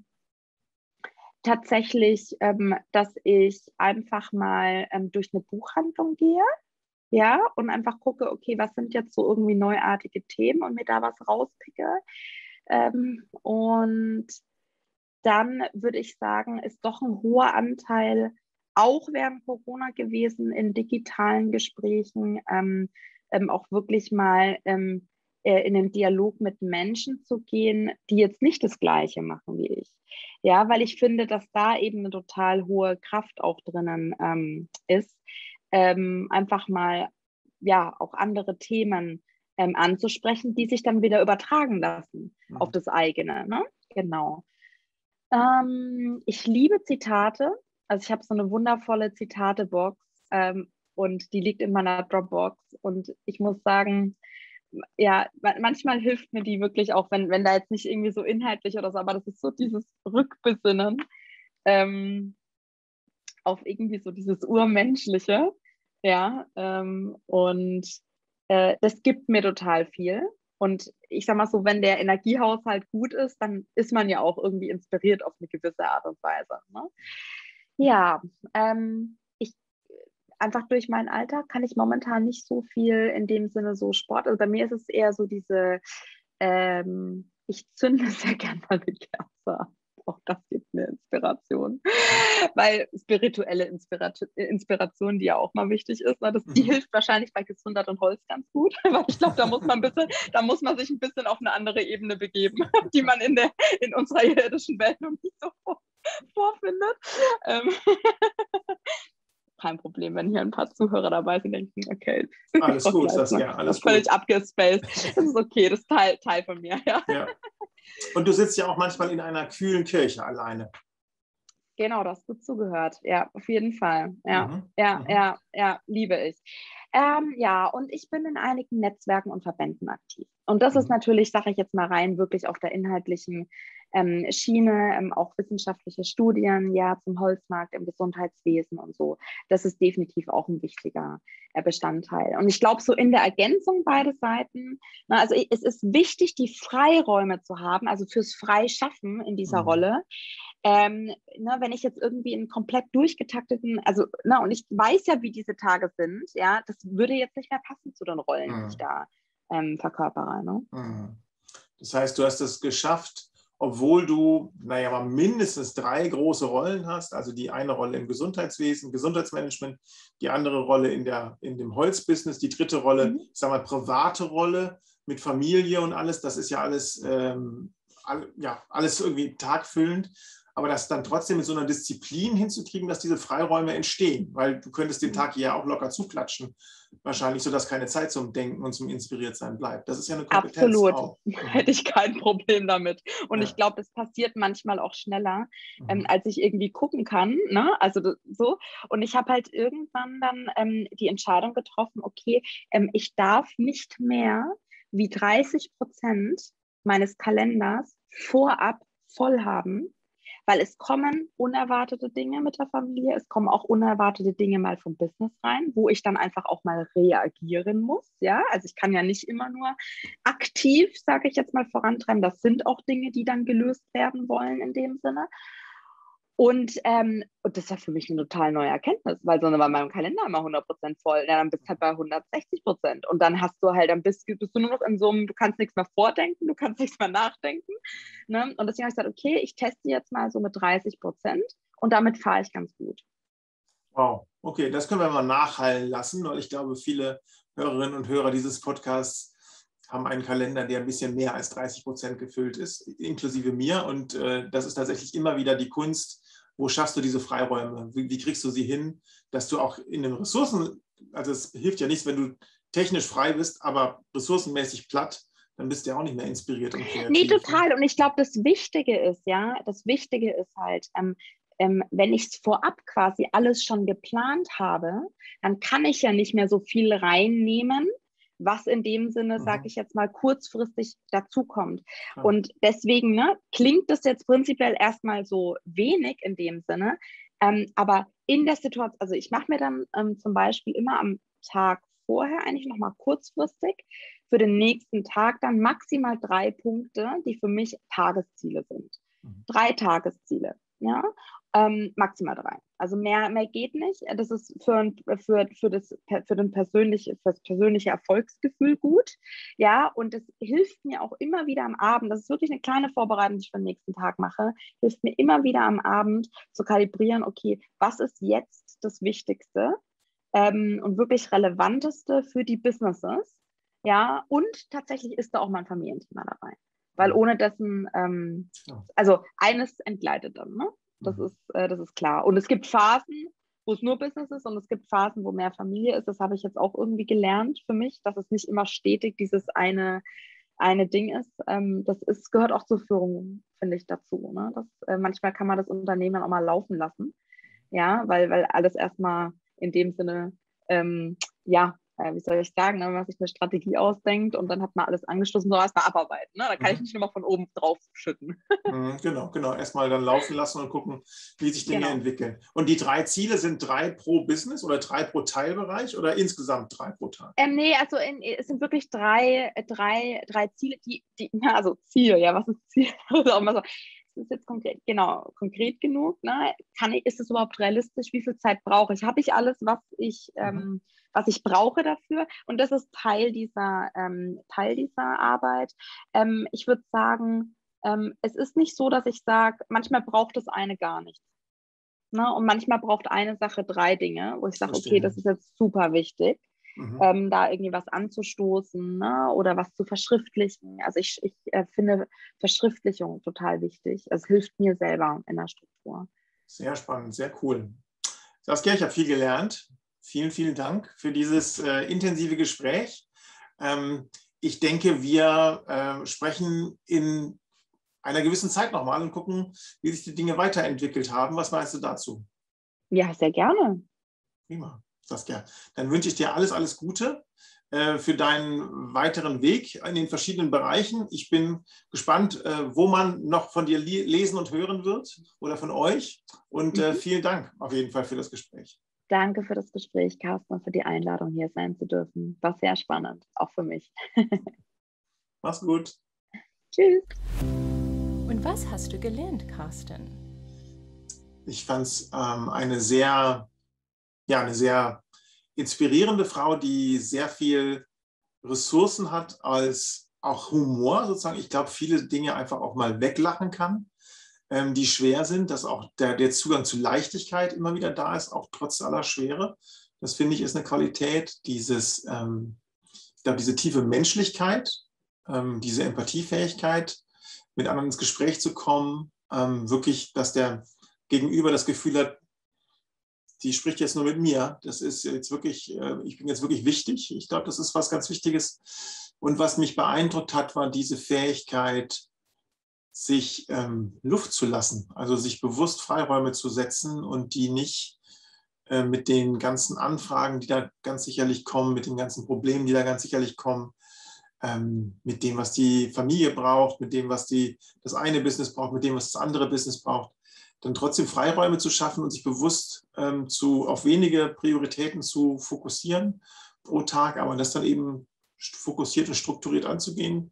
tatsächlich, ähm, dass ich einfach mal ähm, durch eine Buchhandlung gehe, ja, und einfach gucke, okay, was sind jetzt so irgendwie neuartige Themen und mir da was rauspicke. Ähm, und dann würde ich sagen, ist doch ein hoher Anteil auch während Corona gewesen in digitalen Gesprächen, ähm, ähm, auch wirklich mal ähm, äh, in den Dialog mit Menschen zu gehen, die jetzt nicht das Gleiche machen wie ich. Ja, weil ich finde, dass da eben eine total hohe Kraft auch drinnen ähm, ist, ähm, einfach mal ja auch andere Themen ähm, anzusprechen, die sich dann wieder übertragen lassen Mhm. auf das eigene. Ne? Genau. Ähm, ich liebe Zitate. Also ich habe so eine wundervolle Zitate-Box ähm, und die liegt in meiner Dropbox. Und ich muss sagen, ja, manchmal hilft mir die wirklich auch, wenn, wenn da jetzt nicht irgendwie so inhaltlich oder so, aber das ist so dieses Rückbesinnen ähm, auf irgendwie so dieses Urmenschliche. Ja, ähm, und äh, das gibt mir total viel. Und ich sag mal so, wenn der Energiehaushalt gut ist, dann ist man ja auch irgendwie inspiriert auf eine gewisse Art und Weise. Ne? Ja, ähm, ich einfach durch meinen Alltag kann ich momentan nicht so viel in dem Sinne so Sport. Also bei mir ist es eher so diese, ähm, ich zünde sehr gern mal eine Kerze an. Auch das gibt mir Inspiration. Weil spirituelle Inspiration, Inspiration, die ja auch mal wichtig ist, ne, das, die Mhm. hilft wahrscheinlich bei Gesundheit und Holz ganz gut. Weil ich glaube, da muss man ein bisschen, da muss man sich ein bisschen auf eine andere Ebene begeben, die man in der in unserer irdischen Welt noch nicht so vor, vorfindet. Ähm, kein Problem, wenn hier ein paar Zuhörer dabei sind, denken, okay, Alles gut, Saskia, alles völlig gut. abgespaced. Das ist okay, das ist Teil, Teil von mir, ja. Ja. Und du sitzt ja auch manchmal in einer kühlen Kirche alleine. Genau, das gut zugehört. Ja, auf jeden Fall. Ja, Mhm. ja, Mhm. ja, ja, liebe ich. Ähm, ja, und ich bin in einigen Netzwerken und Verbänden aktiv. Und das ist Mhm. natürlich, sage ich jetzt mal rein, wirklich auf der inhaltlichen ähm, Schiene, ähm, auch wissenschaftliche Studien, ja, zum Holzmarkt im Gesundheitswesen und so. Das ist definitiv auch ein wichtiger äh, Bestandteil. Und ich glaube, so in der Ergänzung beide Seiten, na, also es ist wichtig, die Freiräume zu haben, also fürs Freischaffen in dieser Mhm. Rolle. Ähm, ne, wenn ich jetzt irgendwie in komplett durchgetakteten, also, na, und ich weiß ja, wie diese Tage sind, ja, das würde jetzt nicht mehr passen zu den Rollen, die ich Mhm. da ähm, verkörpere. Ne? Mhm. Das heißt, du hast es geschafft, obwohl du, naja, mal mindestens drei große Rollen hast, also die eine Rolle im Gesundheitswesen, Gesundheitsmanagement, die andere Rolle in, der, in dem Holzbusiness, die dritte Rolle, Mhm. ich sag mal, private Rolle mit Familie und alles, das ist ja alles, ähm, all, ja, alles irgendwie tagfüllend. Aber das dann trotzdem mit so einer Disziplin hinzukriegen, dass diese Freiräume entstehen, weil du könntest den Tag ja auch locker zuklatschen, wahrscheinlich, sodass keine Zeit zum Denken und zum Inspiriertsein bleibt. Das ist ja eine Kompetenz Absolut, auch. hätte ich kein Problem damit. Und Ja. ich glaube, das passiert manchmal auch schneller, ähm, Mhm. als ich irgendwie gucken kann. Ne? Also das, so. Und ich habe halt irgendwann dann ähm, die Entscheidung getroffen, okay, ähm, ich darf nicht mehr wie dreißig Prozent meines Kalenders vorab voll haben, weil es kommen unerwartete Dinge mit der Familie, es kommen auch unerwartete Dinge mal vom Business rein, wo ich dann einfach auch mal reagieren muss. Ja, also ich kann ja nicht immer nur aktiv, sage ich jetzt mal, vorantreiben. Das sind auch Dinge, die dann gelöst werden wollen in dem Sinne. Und, ähm, und das ist ja für mich eine total neue Erkenntnis, weil sonst war mein Kalender immer hundert Prozent voll. Ja, dann bist du halt bei hundertsechzig Prozent. Und dann hast du halt, dann bist, bist du nur noch in so einem, du kannst nichts mehr vordenken, du kannst nichts mehr nachdenken. Ne? Und deswegen habe ich gesagt, okay, ich teste jetzt mal so mit dreißig Prozent und damit fahre ich ganz gut. Wow, okay, das können wir mal nachhallen lassen, weil ich glaube, viele Hörerinnen und Hörer dieses Podcasts haben einen Kalender, der ein bisschen mehr als dreißig Prozent gefüllt ist, inklusive mir. Und äh, das ist tatsächlich immer wieder die Kunst, wo schaffst du diese Freiräume? Wie, wie kriegst du sie hin, dass du auch in den Ressourcen, also es hilft ja nichts, wenn du technisch frei bist, aber ressourcenmäßig platt, dann bist du ja auch nicht mehr inspiriert und kreativ. Nee, total. Und ich glaube, das Wichtige ist, ja, das Wichtige ist halt, ähm, ähm, wenn ich vorab quasi alles schon geplant habe, dann kann ich ja nicht mehr so viel reinnehmen, was in dem Sinne, Mhm. sage ich jetzt mal, kurzfristig dazukommt. Klar. Und deswegen ne, klingt das jetzt prinzipiell erstmal so wenig in dem Sinne, ähm, aber in der Situation, also ich mache mir dann ähm, zum Beispiel immer am Tag vorher eigentlich nochmal kurzfristig für den nächsten Tag dann maximal drei Punkte, die für mich Tagesziele sind. Mhm. Drei Tagesziele, ja, ähm, maximal drei. Also mehr, mehr geht nicht. Das ist für, für, für, das, für, den persönliche, für das persönliche Erfolgsgefühl gut. Ja, und es hilft mir auch immer wieder am Abend, das ist wirklich eine kleine Vorbereitung, die ich für den nächsten Tag mache, hilft mir immer wieder am Abend zu kalibrieren, okay, was ist jetzt das Wichtigste ähm, und wirklich Relevanteste für die Businesses? Ja, und tatsächlich ist da auch mal ein Familienthema dabei. Weil ohne dessen, ähm, Ja. also eines entgleitet dann, ne? Das Mhm. ist, äh, das ist klar. Und es gibt Phasen, wo es nur Business ist und es gibt Phasen, wo mehr Familie ist. Das habe ich jetzt auch irgendwie gelernt für mich, dass es nicht immer stetig dieses eine, eine Ding ist. Ähm, das ist, gehört auch zur Führung, finde ich, dazu. Ne? Das, äh, manchmal kann man das Unternehmen dann auch mal laufen lassen. Ja, weil, weil alles erstmal in dem Sinne ähm, ja, äh, wie soll ich sagen, ne, wenn man sich eine Strategie ausdenkt und dann hat man alles angeschlossen, so erstmal abarbeiten. Ne? Da kann Mhm. ich nicht immer von oben drauf schütten. Mhm, genau, genau. Erstmal dann laufen lassen und gucken, wie sich Dinge Genau. entwickeln. Und die drei Ziele sind drei pro Business oder drei pro Teilbereich oder insgesamt drei pro Tag? Ähm, nee, also in, es sind wirklich drei, drei, drei Ziele, die, die, also Ziel, ja, was ist Ziel? Das ist jetzt konkret, genau, konkret genug. Ne? Kann ich, ist es überhaupt realistisch? Wie viel Zeit brauche ich? Habe ich alles, was ich, Mhm. ähm, was ich brauche dafür? Und das ist Teil dieser, ähm, Teil dieser Arbeit. Ähm, ich würde sagen, ähm, es ist nicht so, dass ich sage, manchmal braucht das eine gar nichts. Ne? Und manchmal braucht eine Sache drei Dinge, wo ich sage, okay, das ist jetzt super wichtig. Mhm. Ähm, da irgendwie was anzustoßen, ne? Oder was zu verschriftlichen. Also ich, ich äh, finde Verschriftlichung total wichtig. Es hilft mir selber in der Struktur. Sehr spannend, sehr cool. Saskia, ich habe viel gelernt. Vielen, vielen Dank für dieses äh, intensive Gespräch. Ähm, ich denke, wir äh, sprechen in einer gewissen Zeit nochmal und gucken, wie sich die Dinge weiterentwickelt haben. Was meinst du dazu? Ja, sehr gerne. Prima, Saskia. Dann wünsche ich dir alles, alles Gute äh, für deinen weiteren Weg in den verschiedenen Bereichen. Ich bin gespannt, äh, wo man noch von dir lesen und hören wird oder von euch. Und äh, Mhm. vielen Dank auf jeden Fall für das Gespräch. Danke für das Gespräch, Carsten, und für die Einladung, hier sein zu dürfen. War sehr spannend, auch für mich. Mach's gut. Tschüss. Und was hast du gelernt, Carsten? Ich fand es ähm, eine sehr, ja, eine sehr inspirierende Frau, die sehr viel Ressourcen hat, als auch Humor sozusagen. Ich glaube, viele Dinge einfach auch mal weglachen kann, ähm, die schwer sind, dass auch der, der Zugang zu Leichtigkeit immer wieder da ist, auch trotz aller Schwere. Das finde ich ist eine Qualität, dieses, ähm, ich glaube, diese tiefe Menschlichkeit, ähm, diese Empathiefähigkeit, mit anderen ins Gespräch zu kommen, ähm, wirklich, dass der Gegenüber das Gefühl hat, die spricht jetzt nur mit mir. Das ist jetzt wirklich, ich bin jetzt wirklich wichtig. Ich glaube, das ist was ganz Wichtiges. Und was mich beeindruckt hat, war diese Fähigkeit, sich ähm, Luft zu lassen, also sich bewusst Freiräume zu setzen und die nicht äh, mit den ganzen Anfragen, die da ganz sicherlich kommen, mit den ganzen Problemen, die da ganz sicherlich kommen, ähm, mit dem, was die Familie braucht, mit dem, was die, das eine Business braucht, mit dem, was das andere Business braucht, dann trotzdem Freiräume zu schaffen und sich bewusst ähm, zu, auf wenige Prioritäten zu fokussieren pro Tag, aber das dann eben fokussiert und strukturiert anzugehen.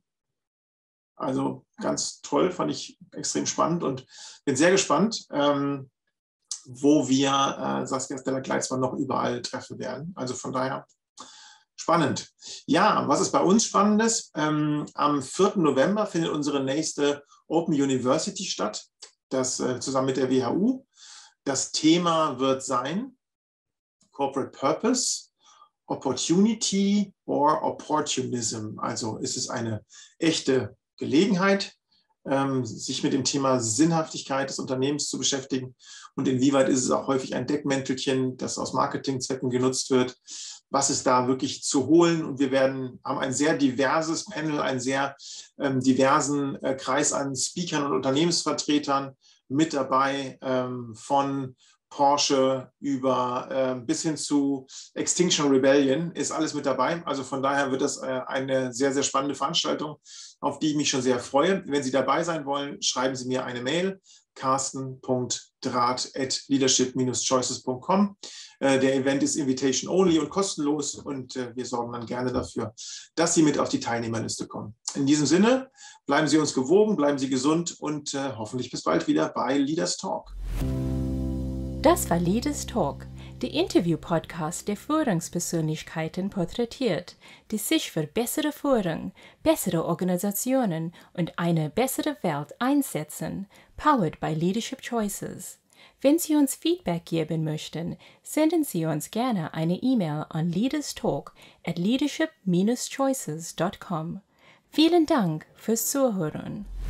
Also ganz toll, fand ich extrem spannend und bin sehr gespannt, ähm, wo wir äh, Saskia Stella-Gleitzmann noch überall treffen werden. Also von daher spannend. Ja, was ist bei uns Spannendes? Ähm, am vierten November findet unsere nächste Open University statt. Das äh, zusammen mit der W H U. Das Thema wird sein Corporate Purpose, Opportunity or Opportunism. Also ist es eine echte Gelegenheit, ähm, sich mit dem Thema Sinnhaftigkeit des Unternehmens zu beschäftigen und inwieweit ist es auch häufig ein Deckmäntelchen, das aus Marketingzwecken genutzt wird. Was ist da wirklich zu holen? Und wir werden, haben ein sehr diverses Panel, einen sehr ähm, diversen äh, Kreis an Speakern und Unternehmensvertretern mit dabei, ähm, von Porsche über äh, bis hin zu Extinction Rebellion ist alles mit dabei. Also von daher wird das äh, eine sehr, sehr spannende Veranstaltung, auf die ich mich schon sehr freue. Wenn Sie dabei sein wollen, schreiben Sie mir eine Mail, carsten punkt draht at leadership dash choices punkt com. Äh, der Event ist Invitation only und kostenlos und äh, wir sorgen dann gerne dafür, dass Sie mit auf die Teilnehmerliste kommen. In diesem Sinne, bleiben Sie uns gewogen, bleiben Sie gesund und äh, hoffentlich bis bald wieder bei Leaders Talk. Das war Leaders Talk, der Interview-Podcast, der Führungspersönlichkeiten porträtiert, die sich für bessere Führung, bessere Organisationen und eine bessere Welt einsetzen, powered by Leadership Choices. Wenn Sie uns Feedback geben möchten, senden Sie uns gerne eine E-Mail an leaderstalk at leadership dash choices dot com. Vielen Dank fürs Zuhören.